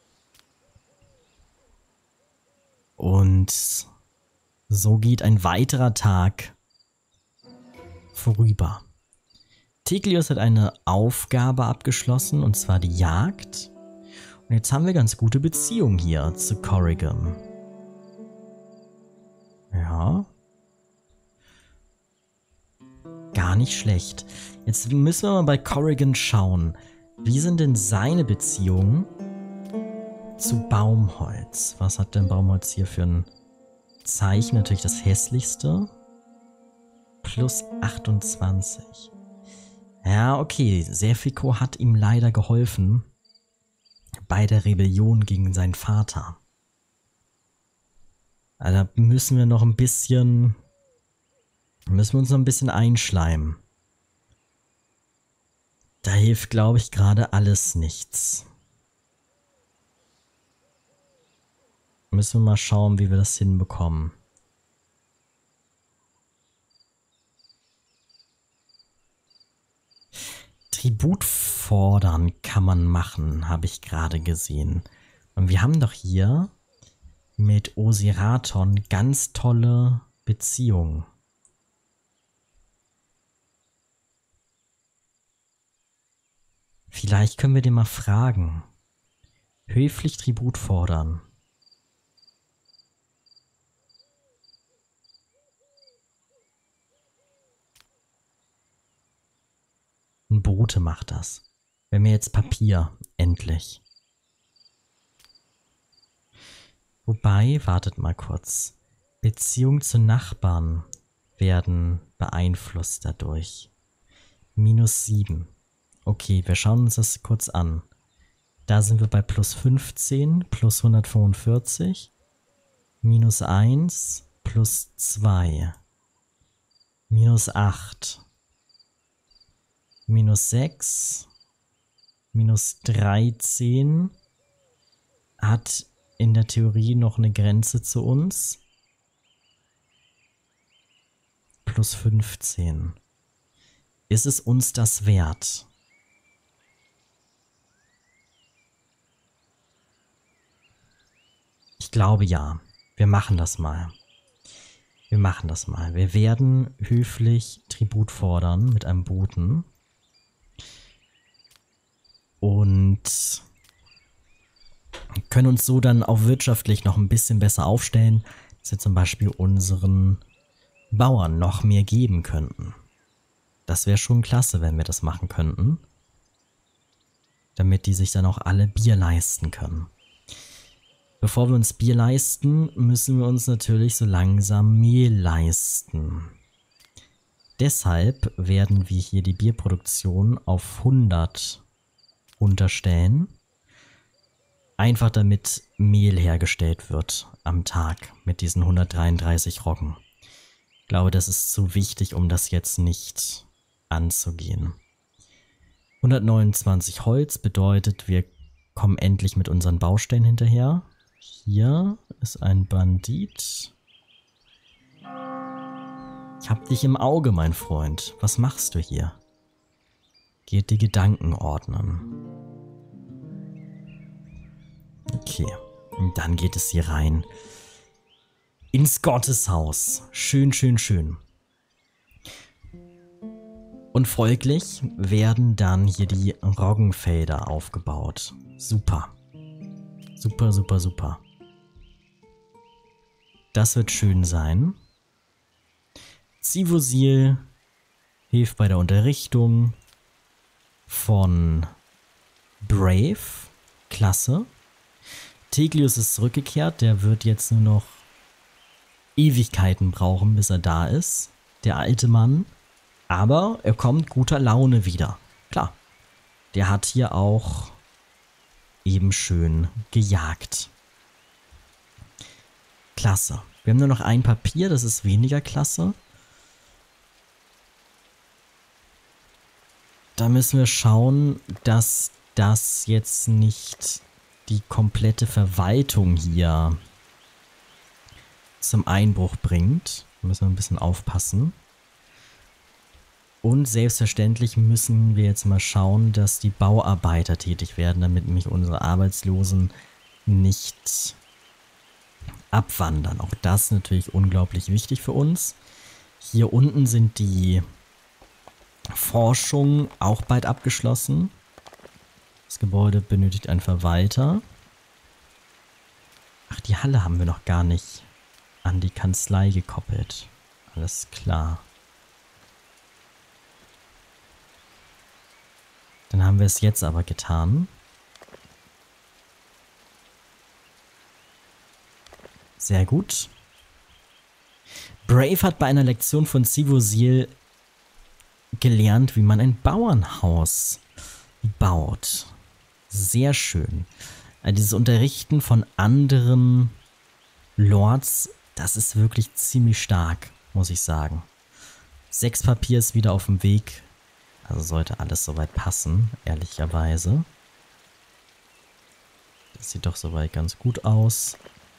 Und so geht ein weiterer Tag vorüber. Tigelius hat eine Aufgabe abgeschlossen, und zwar die Jagd. Und jetzt haben wir ganz gute Beziehungen hier zu Corrigan. Ja. Gar nicht schlecht. Jetzt müssen wir mal bei Corrigan schauen. Wie sind denn seine Beziehungen zu Baumholz? Was hat denn Baumholz hier für ein Zeichen? Natürlich das hässlichste. Plus achtundzwanzig. Ja, okay. Serfico hat ihm leider geholfen bei der Rebellion gegen seinen Vater. Also da müssen wir noch ein bisschen... Müssen wir uns noch ein bisschen einschleimen. Da hilft, glaube ich, gerade alles nichts. Müssen wir mal schauen, wie wir das hinbekommen. Tribut fordern kann man machen, habe ich gerade gesehen. Und wir haben doch hier mit Osiraton ganz tolle Beziehungen. Vielleicht können wir den mal fragen. Höflich Tribut fordern. Ein Bote macht das. Wir haben jetzt Papier, endlich. Wobei, wartet mal kurz. Beziehungen zu Nachbarn werden beeinflusst dadurch. Minus sieben. Okay, wir schauen uns das kurz an. Da sind wir bei plus fünfzehn, plus hundertfünfundvierzig, minus eins, plus zwei, minus acht, minus sechs, minus dreizehn, hat in der Theorie noch eine Grenze zu uns. Plus fünfzehn. Ist es uns das wert? Ich glaube ja. Wir machen das mal. Wir machen das mal. Wir werden höflich Tribut fordern mit einem Boten. Und können uns so dann auch wirtschaftlich noch ein bisschen besser aufstellen, dass wir zum Beispiel unseren Bauern noch mehr geben könnten. Das wäre schon klasse, wenn wir das machen könnten. Damit die sich dann auch alle Bier leisten können. Bevor wir uns Bier leisten, müssen wir uns natürlich so langsam Mehl leisten. Deshalb werden wir hier die Bierproduktion auf hundert unterstellen. Einfach damit Mehl hergestellt wird am Tag mit diesen hundertdreiunddreißig Roggen. Ich glaube, das ist zu wichtig, um das jetzt nicht anzugehen. hundertneunundzwanzig Holz bedeutet, wir kommen endlich mit unseren Baustellen hinterher. Hier ist ein Bandit. Ich hab dich im Auge, mein Freund. Was machst du hier? Geht die Gedanken ordnen. Okay, und dann geht es hier rein. Ins Gotteshaus. Schön, schön, schön. Und folglich werden dann hier die Roggenfelder aufgebaut. Super. Super, super, super. Das wird schön sein. Zivosil hilft bei der Unterrichtung von Brave. Klasse. Tigelius ist zurückgekehrt. Der wird jetzt nur noch Ewigkeiten brauchen, bis er da ist. Der alte Mann. Aber er kommt guter Laune wieder. Klar, der hat hier auch eben schön gejagt. Klasse. Wir haben nur noch ein Papier, das ist weniger klasse. Da müssen wir schauen, dass das jetzt nicht die komplette Verwaltung hier zum Einbruch bringt. Da müssen wir ein bisschen aufpassen. Und selbstverständlich müssen wir jetzt mal schauen, dass die Bauarbeiter tätig werden, damit nämlich unsere Arbeitslosen nicht abwandern. Auch das natürlich unglaublich wichtig für uns. Hier unten sind die Forschungen auch bald abgeschlossen. Das Gebäude benötigt einen Verwalter. Ach, die Halle haben wir noch gar nicht an die Kanzlei gekoppelt. Alles klar. Dann haben wir es jetzt aber getan. Sehr gut. Brave hat bei einer Lektion von Sivosil gelernt, wie man ein Bauernhaus baut. Sehr schön. Also dieses Unterrichten von anderen Lords, das ist wirklich ziemlich stark, muss ich sagen. Sechs Papier ist wieder auf dem Weg. Also sollte alles soweit passen, ehrlicherweise. Das sieht doch soweit ganz gut aus.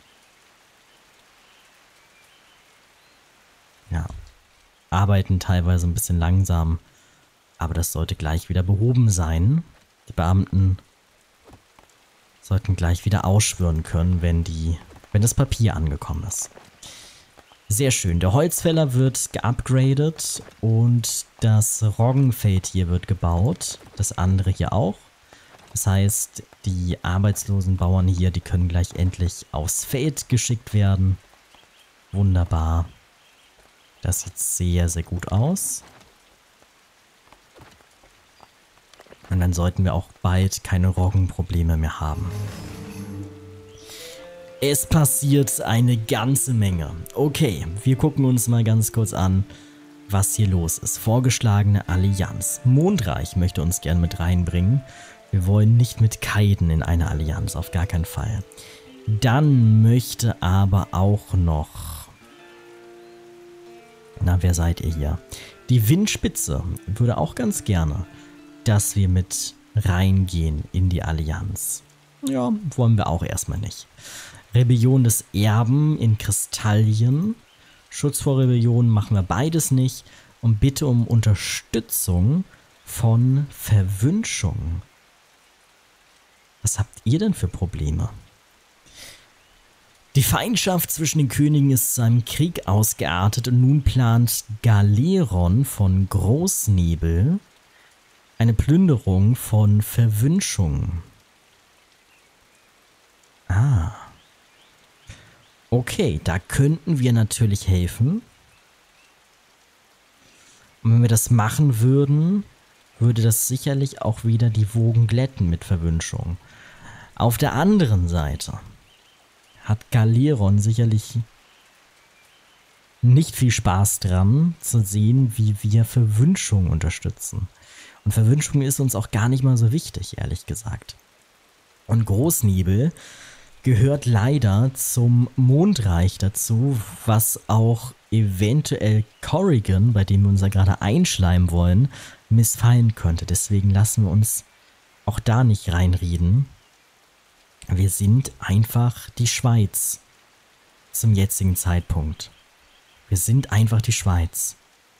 Ja, arbeiten teilweise ein bisschen langsam, aber das sollte gleich wieder behoben sein. Die Beamten sollten gleich wieder ausschwören können, wenn, die, wenn das Papier angekommen ist. Sehr schön. Der Holzfäller wird geupgradet und das Roggenfeld hier wird gebaut. Das andere hier auch. Das heißt, die arbeitslosen Bauern hier, die können gleich endlich aufs Feld geschickt werden. Wunderbar. Das sieht sehr, sehr gut aus. Und dann sollten wir auch bald keine Roggenprobleme mehr haben. Es passiert eine ganze Menge. Okay, wir gucken uns mal ganz kurz an, was hier los ist. Vorgeschlagene Allianz. Mondreich möchte uns gern mit reinbringen. Wir wollen nicht mit Kaiden in eine Allianz, auf gar keinen Fall. Dann möchte aber auch noch... Na, wer seid ihr hier? Die Windspitze würde auch ganz gerne, dass wir mit reingehen in die Allianz. Ja, wollen wir auch erstmal nicht. Rebellion des Erben in Kristallien. Schutz vor Rebellion machen wir beides nicht. Und bitte um Unterstützung von Verwünschung. Was habt ihr denn für Probleme? Die Feindschaft zwischen den Königen ist zu einem Krieg ausgeartet und nun plant Galeron von Großnebel eine Plünderung von Verwünschung. Ah. Okay, da könnten wir natürlich helfen. Und wenn wir das machen würden, würde das sicherlich auch wieder die Wogen glätten mit Verwünschung. Auf der anderen Seite hat Galeron sicherlich nicht viel Spaß dran, zu sehen, wie wir Verwünschung unterstützen. Und Verwünschung ist uns auch gar nicht mal so wichtig, ehrlich gesagt. Und Großnebel gehört leider zum Mondreich dazu, was auch eventuell Corrigan, bei dem wir uns ja gerade einschleimen wollen, missfallen könnte. Deswegen lassen wir uns auch da nicht reinreden. Wir sind einfach die Schweiz zum jetzigen Zeitpunkt. Wir sind einfach die Schweiz.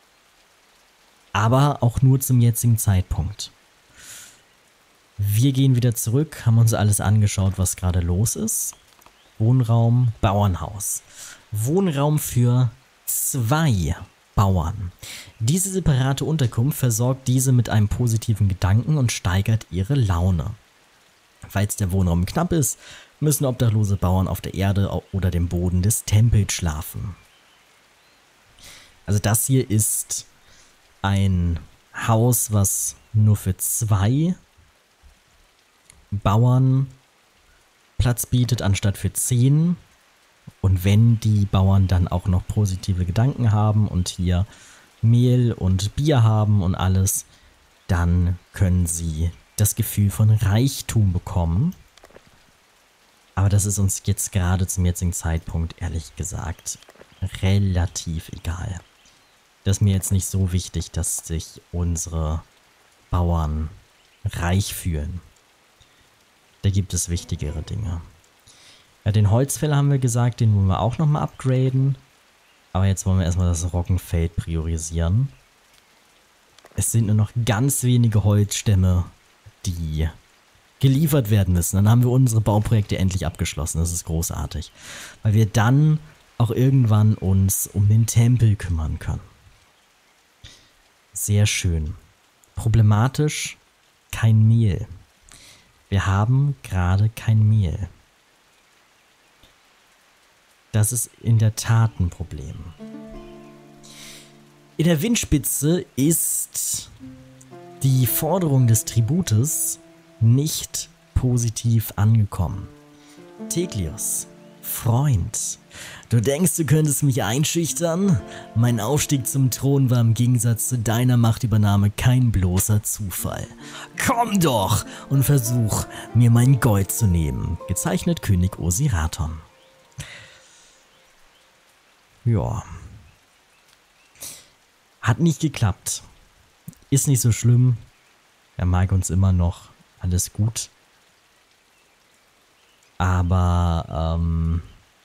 Aber auch nur zum jetzigen Zeitpunkt. Wir gehen wieder zurück, haben uns alles angeschaut, was gerade los ist. Wohnraum, Bauernhaus. Wohnraum für zwei Bauern. Diese separate Unterkunft versorgt diese mit einem positiven Gedanken und steigert ihre Laune. Falls der Wohnraum knapp ist, müssen obdachlose Bauern auf der Erde oder dem Boden des Tempels schlafen. Also das hier ist ein Haus, was nur für zwei Bauern Platz bietet, anstatt für zehn. Und wenn die Bauern dann auch noch positive Gedanken haben und hier Mehl und Bier haben und alles, dann können sie das Gefühl von Reichtum bekommen. Aber das ist uns jetzt gerade zum jetzigen Zeitpunkt, ehrlich gesagt, relativ egal. Das ist mir jetzt nicht so wichtig, dass sich unsere Bauern reich fühlen. Da gibt es wichtigere Dinge. Ja, den Holzfäller haben wir gesagt, den wollen wir auch nochmal upgraden. Aber jetzt wollen wir erstmal das Roggenfeld priorisieren. Es sind nur noch ganz wenige Holzstämme, die geliefert werden müssen. Dann haben wir unsere Bauprojekte endlich abgeschlossen. Das ist großartig. Weil wir dann auch irgendwann uns um den Tempel kümmern können. Sehr schön. Problematisch, kein Mehl. Wir haben gerade kein Mehl. Das ist in der Tat ein Problem. In der Windspitze ist die Forderung des Tributes nicht positiv angekommen. Teklios, Freund, du denkst, du könntest mich einschüchtern? Mein Aufstieg zum Thron war im Gegensatz zu deiner Machtübernahme kein bloßer Zufall. Komm doch und versuch, mir mein Gold zu nehmen. Gezeichnet König Osiraton. Ja. Hat nicht geklappt. Ist nicht so schlimm. Er mag uns immer noch. Alles gut. Aber, ähm...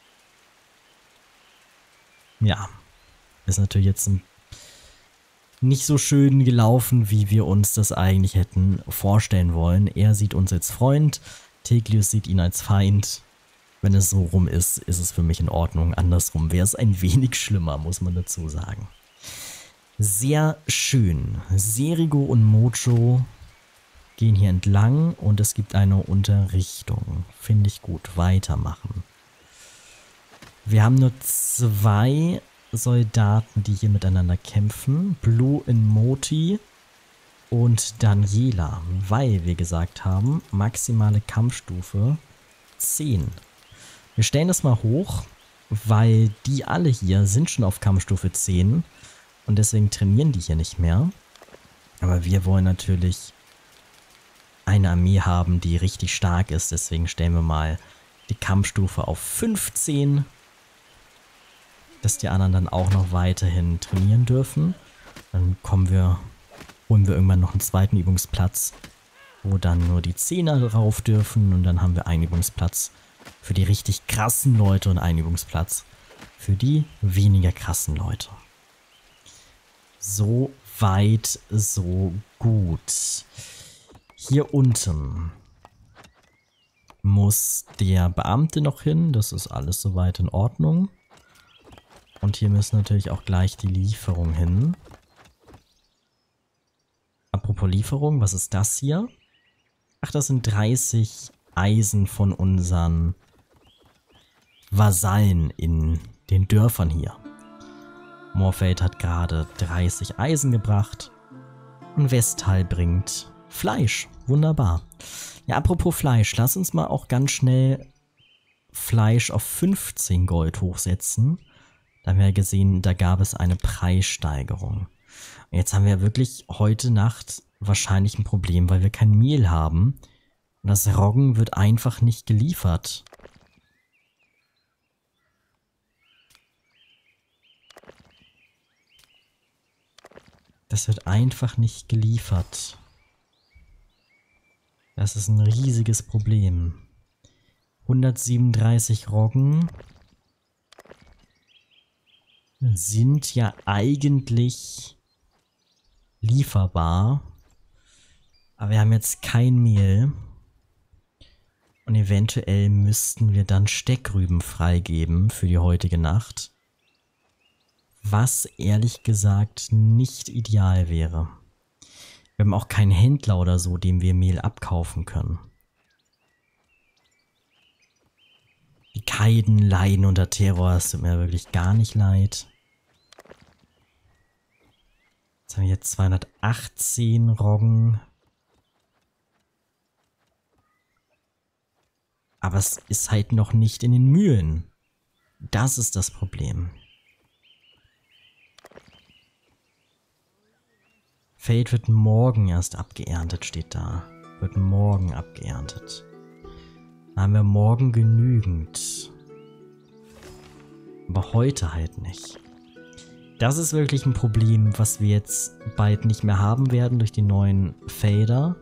ja. Ist natürlich jetzt nicht so schön gelaufen, wie wir uns das eigentlich hätten vorstellen wollen. Er sieht uns als Freund. Teklios sieht ihn als Feind. Wenn es so rum ist, ist es für mich in Ordnung. Andersrum wäre es ein wenig schlimmer, muss man dazu sagen. Sehr schön. Serigo und Mojo gehen hier entlang und es gibt eine Unterrichtung. Finde ich gut. Weitermachen. Wir haben nur zwei Soldaten, die hier miteinander kämpfen. Blue in Moti und Daniela, weil wir gesagt haben, maximale Kampfstufe zehn. Wir stellen das mal hoch, weil die alle hier sind schon auf Kampfstufe zehn und deswegen trainieren die hier nicht mehr. Aber wir wollen natürlich eine Armee haben, die richtig stark ist, deswegen stellen wir mal die Kampfstufe auf fünfzehn, dass die anderen dann auch noch weiterhin trainieren dürfen. Dann kommen wir, holen wir irgendwann noch einen zweiten Übungsplatz, wo dann nur die Zehner rauf dürfen und dann haben wir einen Übungsplatz für die richtig krassen Leute und einen Übungsplatz für die weniger krassen Leute. So weit, so gut. Hier unten muss der Beamte noch hin. Das ist alles soweit in Ordnung. Und hier müssen natürlich auch gleich die Lieferungen hin. Apropos Lieferung, was ist das hier? Ach, das sind dreißig Eisen von unseren Vasallen in den Dörfern hier. Morfeld hat gerade dreißig Eisen gebracht und Vestal bringt Fleisch. Wunderbar. Ja, apropos Fleisch, lass uns mal auch ganz schnell Fleisch auf fünfzehn Gold hochsetzen. Da haben wir gesehen, da gab es eine Preissteigerung. Jetzt haben wir wirklich heute Nacht wahrscheinlich ein Problem, weil wir kein Mehl haben. Und das Roggen wird einfach nicht geliefert. Das wird einfach nicht geliefert. Das ist ein riesiges Problem. hundertsiebenunddreißig Roggen sind ja eigentlich lieferbar. Aber wir haben jetzt kein Mehl. Und eventuell müssten wir dann Steckrüben freigeben für die heutige Nacht. Was ehrlich gesagt nicht ideal wäre. Wir haben auch keinen Händler oder so, dem wir Mehl abkaufen können. Die Kaiden leiden unter Terror, es tut mir wirklich gar nicht leid. Jetzt haben wir jetzt zweihundertachtzehn Roggen. Aber es ist halt noch nicht in den Mühlen. Das ist das Problem. Feld wird morgen erst abgeerntet, steht da. Wird morgen abgeerntet. Haben wir morgen genügend. Aber heute halt nicht. Das ist wirklich ein Problem, was wir jetzt bald nicht mehr haben werden durch die neuen Felder.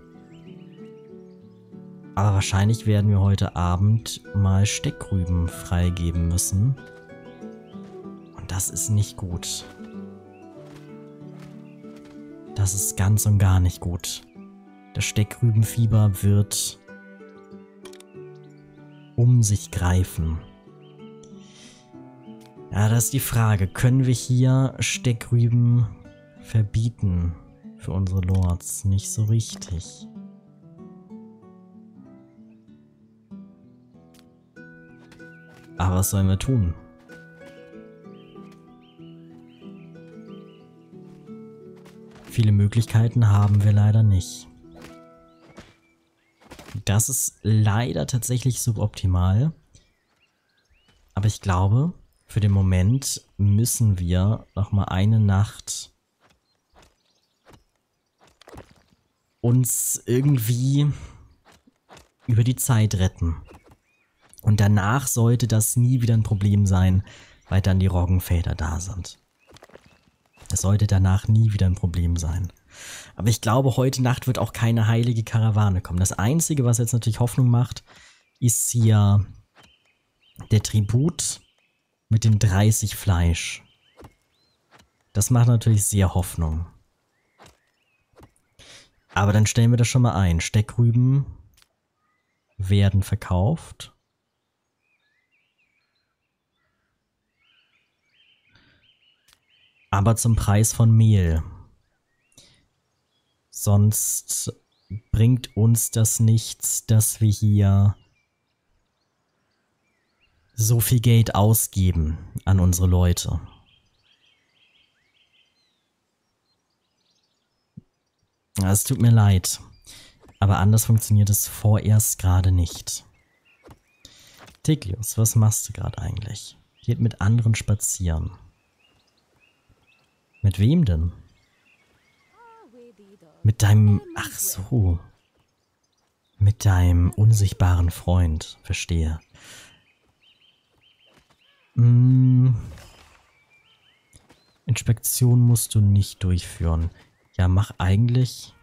Aber wahrscheinlich werden wir heute Abend mal Steckrüben freigeben müssen. Und das ist nicht gut. Das ist ganz und gar nicht gut. Das Steckrübenfieber wird um sich greifen. Ja, das ist die Frage. Können wir hier Steckrüben verbieten für unsere Lords? Nicht so richtig. Aber was sollen wir tun? Viele Möglichkeiten haben wir leider nicht. Das ist leider tatsächlich suboptimal. Aber ich glaube, für den Moment müssen wir noch mal eine Nacht uns irgendwie über die Zeit retten. Und danach sollte das nie wieder ein Problem sein, weil dann die Roggenfelder da sind. Das sollte danach nie wieder ein Problem sein. Aber ich glaube, heute Nacht wird auch keine heilige Karawane kommen. Das Einzige, was jetzt natürlich Hoffnung macht, ist hier der Tribut mit den dreißig Fleisch. Das macht natürlich sehr Hoffnung. Aber dann stellen wir das schon mal ein. Steckrüben werden verkauft. Aber zum Preis von Mehl. Sonst bringt uns das nichts, dass wir hier so viel Geld ausgeben an unsere Leute. Es tut mir leid, aber anders funktioniert es vorerst gerade nicht. Tiklius, was machst du gerade eigentlich? Geht mit anderen spazieren. Mit wem denn? Mit deinem... Ach so. Mit deinem unsichtbaren Freund. Verstehe. Hm. Inspektion musst du nicht durchführen. Ja, mach eigentlich,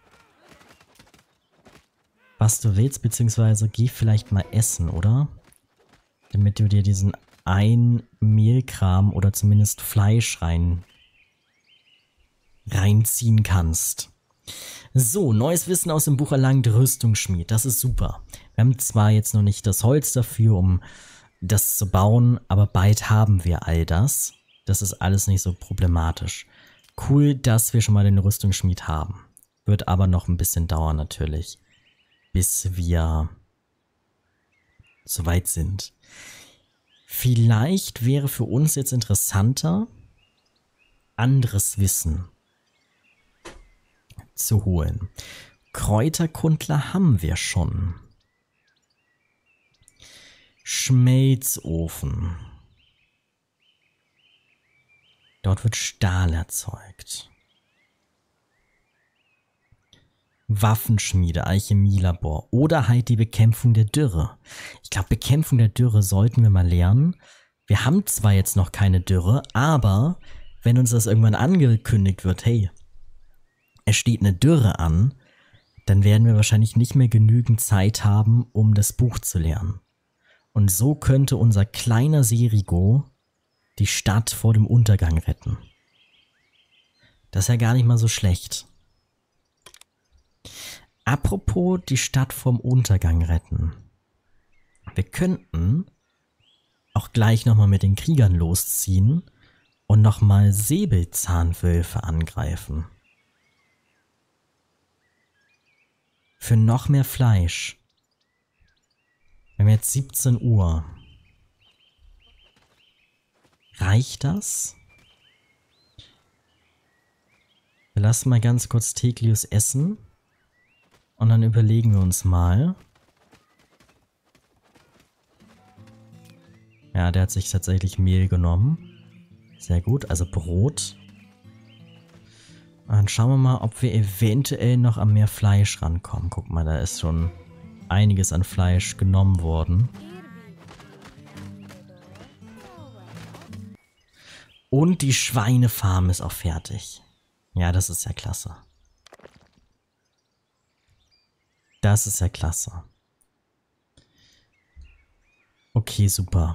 was du willst, beziehungsweise geh vielleicht mal essen, oder? Damit du dir diesen ein Mehlkram oder zumindest Fleisch rein... reinziehen kannst. So, neues Wissen aus dem Buch erlangt, Rüstungsschmied. Das ist super. Wir haben zwar jetzt noch nicht das Holz dafür, um das zu bauen, aber bald haben wir all das. Das ist alles nicht so problematisch. Cool, dass wir schon mal den Rüstungsschmied haben. Wird aber noch ein bisschen dauern natürlich, bis wir soweit sind. Vielleicht wäre für uns jetzt interessanter, anderes Wissen zu holen. Kräuterkundler haben wir schon. Schmelzofen. Dort wird Stahl erzeugt. Waffenschmiede, Alchemielabor oder halt die Bekämpfung der Dürre. Ich glaube, Bekämpfung der Dürre sollten wir mal lernen. Wir haben zwar jetzt noch keine Dürre, aber wenn uns das irgendwann angekündigt wird, hey, es steht eine Dürre an, dann werden wir wahrscheinlich nicht mehr genügend Zeit haben, um das Buch zu lernen. Und so könnte unser kleiner Serigo die Stadt vor dem Untergang retten. Das ist ja gar nicht mal so schlecht. Apropos die Stadt vom Untergang retten. Wir könnten auch gleich nochmal mit den Kriegern losziehen und nochmal Säbelzahnwölfe angreifen. Für noch mehr Fleisch. Wir haben jetzt siebzehn Uhr. Reicht das? Wir lassen mal ganz kurz Tiklius essen. Und dann überlegen wir uns mal. Ja, der hat sich tatsächlich Mehl genommen. Sehr gut, also Brot. Dann schauen wir mal, ob wir eventuell noch an mehr Fleisch rankommen. Guck mal, da ist schon einiges an Fleisch genommen worden. Und die Schweinefarm ist auch fertig. Ja, das ist ja klasse. Das ist ja klasse. Okay, super.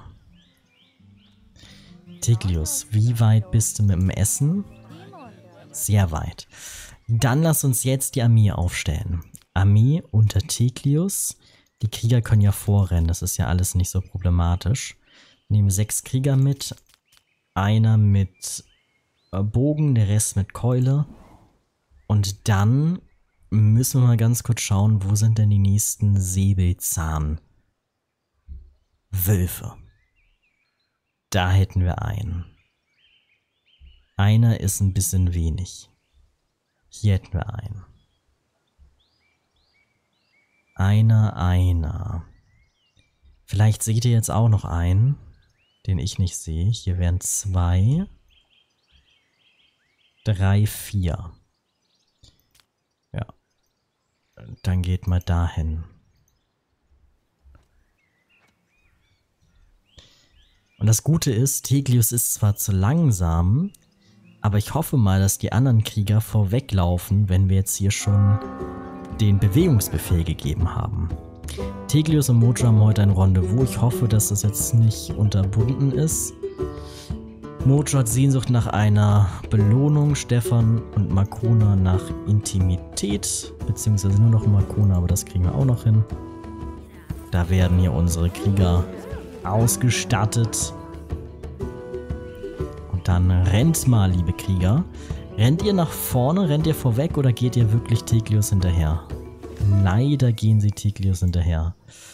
Tiglius, wie weit bist du mit dem Essen? Sehr weit. Dann lass uns jetzt die Armee aufstellen. Armee unter Tiglius. Die Krieger können ja vorrennen, das ist ja alles nicht so problematisch. Nehmen sechs Krieger mit. Einer mit Bogen, der Rest mit Keule. Und dann müssen wir mal ganz kurz schauen, wo sind denn die nächsten Säbelzahnwölfe. Da hätten wir einen. Einer ist ein bisschen wenig. Hier hätten wir einen. Einer, einer. Vielleicht seht ihr jetzt auch noch einen, den ich nicht sehe. Hier wären zwei. Drei, vier. Ja. Dann geht mal dahin. Und das Gute ist, Tiglius ist zwar zu langsam, aber ich hoffe mal, dass die anderen Krieger vorweglaufen, wenn wir jetzt hier schon den Bewegungsbefehl gegeben haben. Tiglius und Mojo haben heute ein Rendezvous. Ich hoffe, dass das jetzt nicht unterbunden ist. Mojo hat Sehnsucht nach einer Belohnung, Stefan und Makona nach Intimität, beziehungsweise nur noch Makona, aber das kriegen wir auch noch hin. Da werden hier unsere Krieger ausgestattet. Und dann rennt mal, liebe Krieger. Rennt ihr nach vorne, rennt ihr vorweg oder geht ihr wirklich Tiglius hinterher? Leider gehen sie Tiglius hinterher.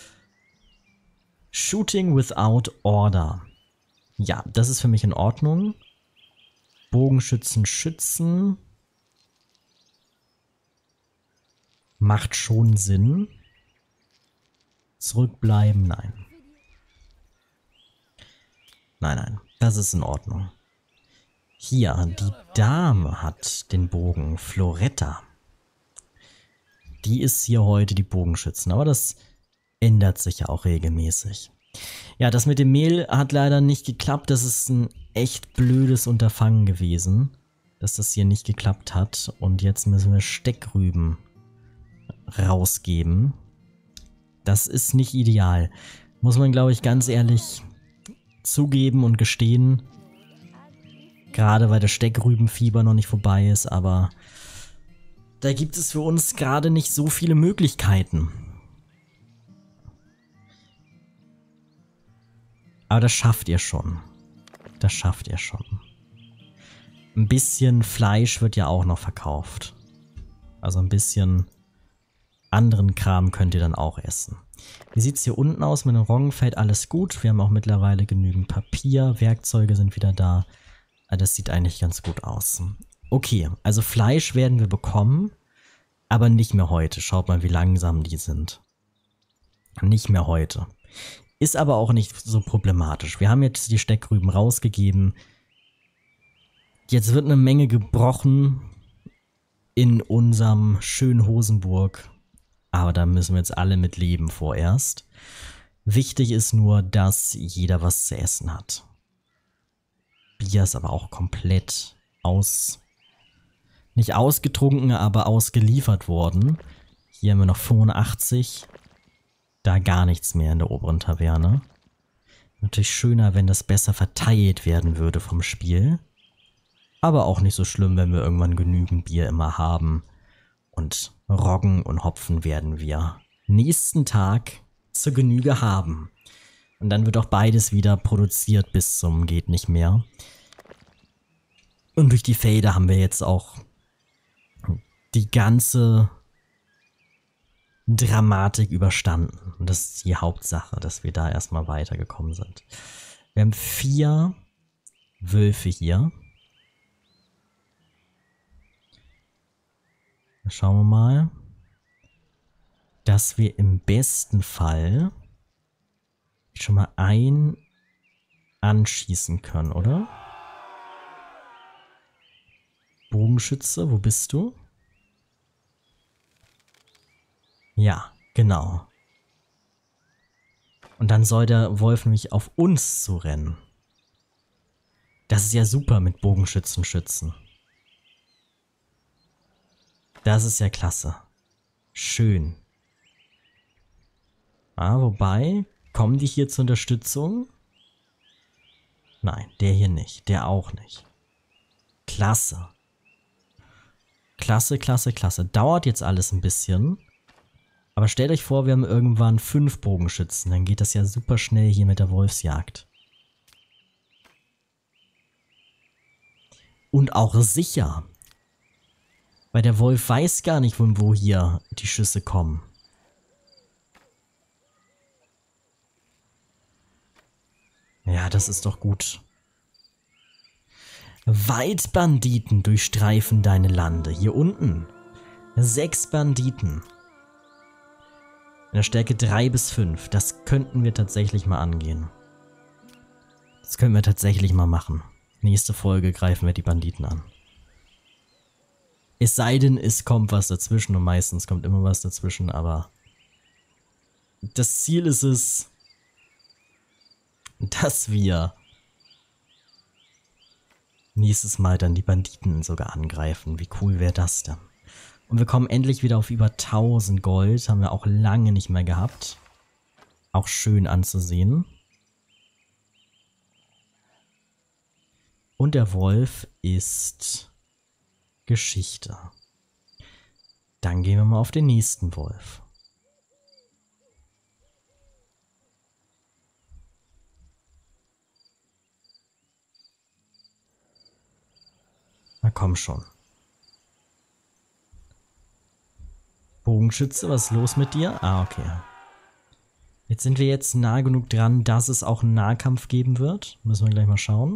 Shooting without order. Ja, das ist für mich in Ordnung. Bogenschützen schützen. Macht schon Sinn. Zurückbleiben, nein. Nein, nein, das ist in Ordnung. Hier, die Dame hat den Bogen, Floretta. Die ist hier heute die Bogenschützen, aber das ändert sich ja auch regelmäßig. Ja, das mit dem Mehl hat leider nicht geklappt. Das ist ein echt blödes Unterfangen gewesen, dass das hier nicht geklappt hat. Und jetzt müssen wir Steckrüben rausgeben. Das ist nicht ideal. Muss man, glaube ich, ganz ehrlich zugeben und gestehen. Gerade weil das Steckrübenfieber noch nicht vorbei ist, aber da gibt es für uns gerade nicht so viele Möglichkeiten. Aber das schafft ihr schon. Das schafft ihr schon. Ein bisschen Fleisch wird ja auch noch verkauft. Also ein bisschen anderen Kram könnt ihr dann auch essen. Wie sieht es hier unten aus mit dem Roggenfeld? Alles gut. Wir haben auch mittlerweile genügend Papier. Werkzeuge sind wieder da. Das sieht eigentlich ganz gut aus. Okay, also Fleisch werden wir bekommen, aber nicht mehr heute. Schaut mal, wie langsam die sind. Nicht mehr heute. Ist aber auch nicht so problematisch. Wir haben jetzt die Steckrüben rausgegeben. Jetzt wird eine Menge gebrochen in unserem schönen Hosenburg. Aber da müssen wir jetzt alle mit leben vorerst. Wichtig ist nur, dass jeder was zu essen hat. Bier ist aber auch komplett aus... Nicht ausgetrunken, aber ausgeliefert worden. Hier haben wir noch fünfundachtzig. Da gar nichts mehr in der oberen Taverne. Natürlich schöner, wenn das besser verteilt werden würde vom Spiel. Aber auch nicht so schlimm, wenn wir irgendwann genügend Bier immer haben. Und Roggen und Hopfen werden wir nächsten Tag zur Genüge haben. Und dann wird auch beides wieder produziert bis zum geht nicht mehr. Und durch die Felder haben wir jetzt auch die ganze Dramatik überstanden. Und das ist die Hauptsache, dass wir da erstmal weitergekommen sind. Wir haben vier Wölfe hier. Schauen wir mal, dass wir im besten Fall schon mal einen anschießen können, oder? Bogenschütze, wo bist du? Ja, genau. Und dann soll der Wolf nämlich auf uns zu rennen. Das ist ja super mit Bogenschützen schützen. Das ist ja klasse. Schön. Ah, wobei, kommen die hier zur Unterstützung? Nein, der hier nicht. Der auch nicht. Klasse. Klasse, klasse, klasse. Dauert jetzt alles ein bisschen. Aber stellt euch vor, wir haben irgendwann fünf Bogenschützen. Dann geht das ja super schnell hier mit der Wolfsjagd. Und auch sicher. Weil der Wolf weiß gar nicht, von wo hier die Schüsse kommen. Ja, das ist doch gut. Waldbanditen durchstreifen deine Lande. Hier unten. Sechs Banditen. In der Stärke drei bis fünf. Das könnten wir tatsächlich mal angehen. Das können wir tatsächlich mal machen. Nächste Folge greifen wir die Banditen an. Es sei denn, es kommt was dazwischen und meistens kommt immer was dazwischen, aber das Ziel ist es, dass wir nächstes Mal dann die Banditen sogar angreifen. Wie cool wäre das denn? Und wir kommen endlich wieder auf über tausend Gold. Haben wir auch lange nicht mehr gehabt. Auch schön anzusehen. Und der Wolf ist Geschichte. Dann gehen wir mal auf den nächsten Wolf. Na komm schon. Bogenschütze, was ist los mit dir? Ah, okay. Jetzt sind wir jetzt nah genug dran, dass es auch einen Nahkampf geben wird. Müssen wir gleich mal schauen.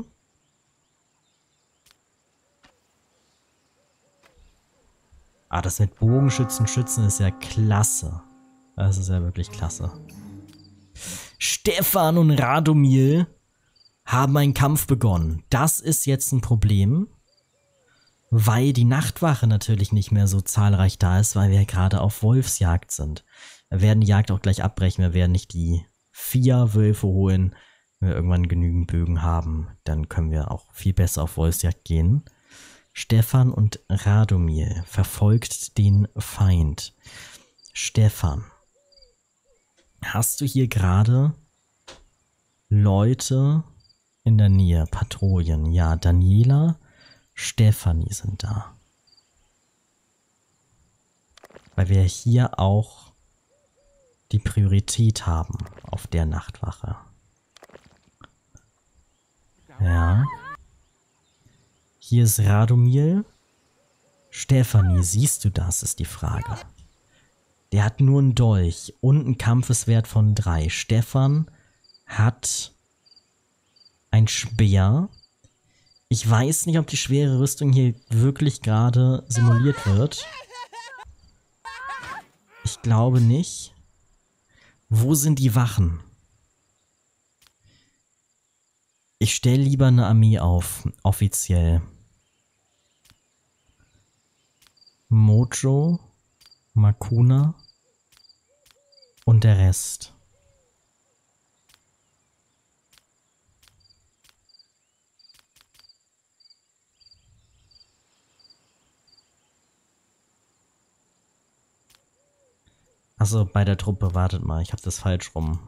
Ah, das mit Bogenschützen schützen ist ja klasse. Das ist ja wirklich klasse. Stefan und Radomir haben einen Kampf begonnen. Das ist jetzt ein Problem, weil die Nachtwache natürlich nicht mehr so zahlreich da ist, weil wir ja gerade auf Wolfsjagd sind. Wir werden die Jagd auch gleich abbrechen. Wir werden nicht die vier Wölfe holen. Wenn wir irgendwann genügend Bögen haben, dann können wir auch viel besser auf Wolfsjagd gehen. Stefan und Radomir verfolgt den Feind. Stefan, hast du hier gerade Leute in der Nähe? Patrouillen. Ja, Daniela, Stefanie sind da. Weil wir hier auch die Priorität haben auf der Nachtwache. Ja. Hier ist Radomir. Stefanie, siehst du das, ist die Frage. Der hat nur einen Dolch und einen Kampfeswert von drei. Stefan hat ein Speer. Ich weiß nicht, ob die schwere Rüstung hier wirklich gerade simuliert wird. Ich glaube nicht. Wo sind die Wachen? Ich stelle lieber eine Armee auf, offiziell. Mojo, Makuna und der Rest. Achso, bei der Truppe, wartet mal, ich habe das falsch rum.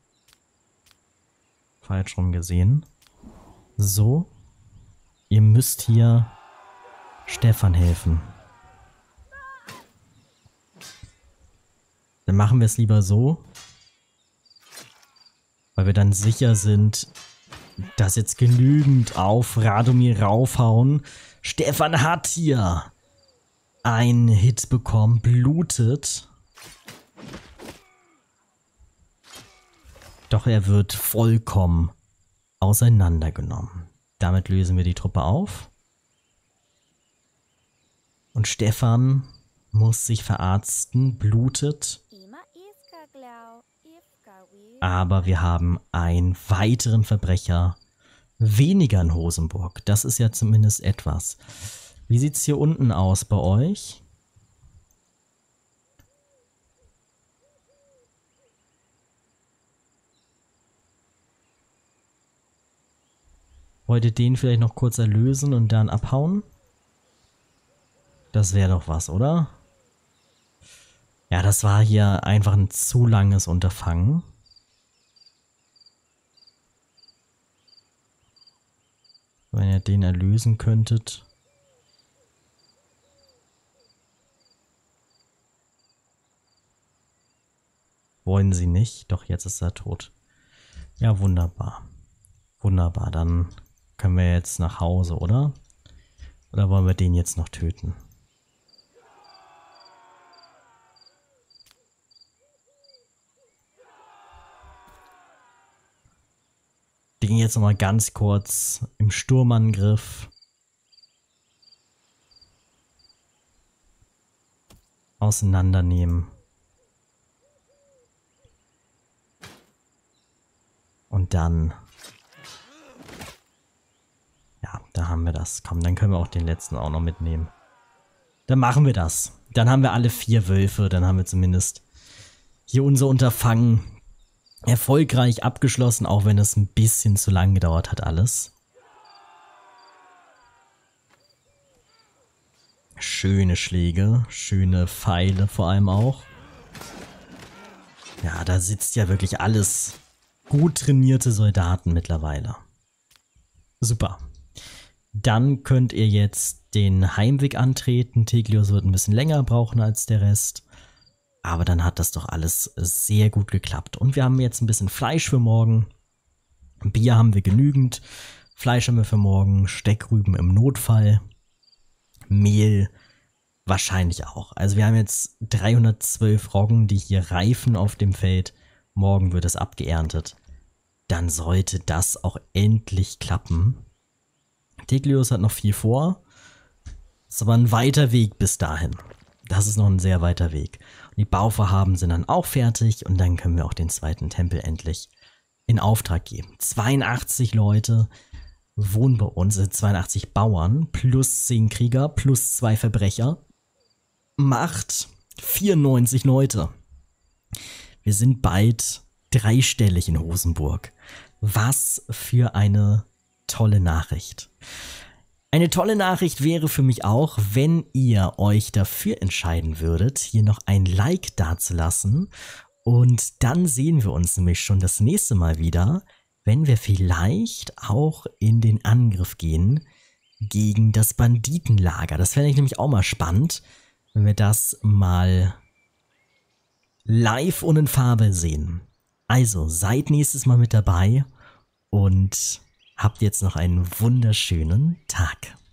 Falsch rum gesehen. So, ihr müsst hier Stefan helfen. Dann machen wir es lieber so, weil wir dann sicher sind, dass jetzt genügend auf Radomir raufhauen. Stefan hat hier einen Hit bekommen, blutet. Doch er wird vollkommen auseinandergenommen. Damit lösen wir die Truppe auf. Und Stefan muss sich verarzten, blutet. Aber wir haben einen weiteren Verbrecher weniger in Hosenburg. Das ist ja zumindest etwas. Wie sieht's hier unten aus bei euch? Wollt ihr den vielleicht noch kurz erlösen und dann abhauen? Das wäre doch was, oder? Ja, das war hier einfach ein zu langes Unterfangen. Wenn ihr den erlösen könntet. Wollen sie nicht? Doch, jetzt ist er tot. Ja, wunderbar. Wunderbar, dann können wir jetzt nach Hause, oder? Oder wollen wir den jetzt noch töten? Die ging jetzt nochmal ganz kurz im Sturmangriff auseinandernehmen. Und dann... Ja, da haben wir das. Komm, dann können wir auch den letzten auch noch mitnehmen. Dann machen wir das. Dann haben wir alle vier Wölfe. Dann haben wir zumindest hier unser Unterfangen erfolgreich abgeschlossen, auch wenn es ein bisschen zu lang gedauert hat alles. Schöne Schläge, schöne Pfeile vor allem auch. Ja, da sitzt ja wirklich alles gut trainierte Soldaten mittlerweile. Super. Dann könnt ihr jetzt den Heimweg antreten. Teglios wird ein bisschen länger brauchen als der Rest. Aber dann hat das doch alles sehr gut geklappt. Und wir haben jetzt ein bisschen Fleisch für morgen. Bier haben wir genügend. Fleisch haben wir für morgen. Steckrüben im Notfall. Mehl wahrscheinlich auch. Also wir haben jetzt dreihundertzwölf Roggen, die hier reifen auf dem Feld. Morgen wird es abgeerntet. Dann sollte das auch endlich klappen. Teglios hat noch viel vor. Ist aber ein weiter Weg bis dahin. Das ist noch ein sehr weiter Weg. Und die Bauvorhaben sind dann auch fertig und dann können wir auch den zweiten Tempel endlich in Auftrag geben. zweiundachtzig Leute wohnen bei uns, also zweiundachtzig Bauern plus zehn Krieger plus zwei Verbrecher. Macht vierundneunzig Leute. Wir sind bald dreistellig in Hosenburg. Was für eine tolle Nachricht. Eine tolle Nachricht wäre für mich auch, wenn ihr euch dafür entscheiden würdet, hier noch ein Like dazulassen. Und dann sehen wir uns nämlich schon das nächste Mal wieder, wenn wir vielleicht auch in den Angriff gehen gegen das Banditenlager. Das fände ich nämlich auch mal spannend, wenn wir das mal live und in Farbe sehen. Also seid nächstes Mal mit dabei und habt jetzt noch einen wunderschönen Tag.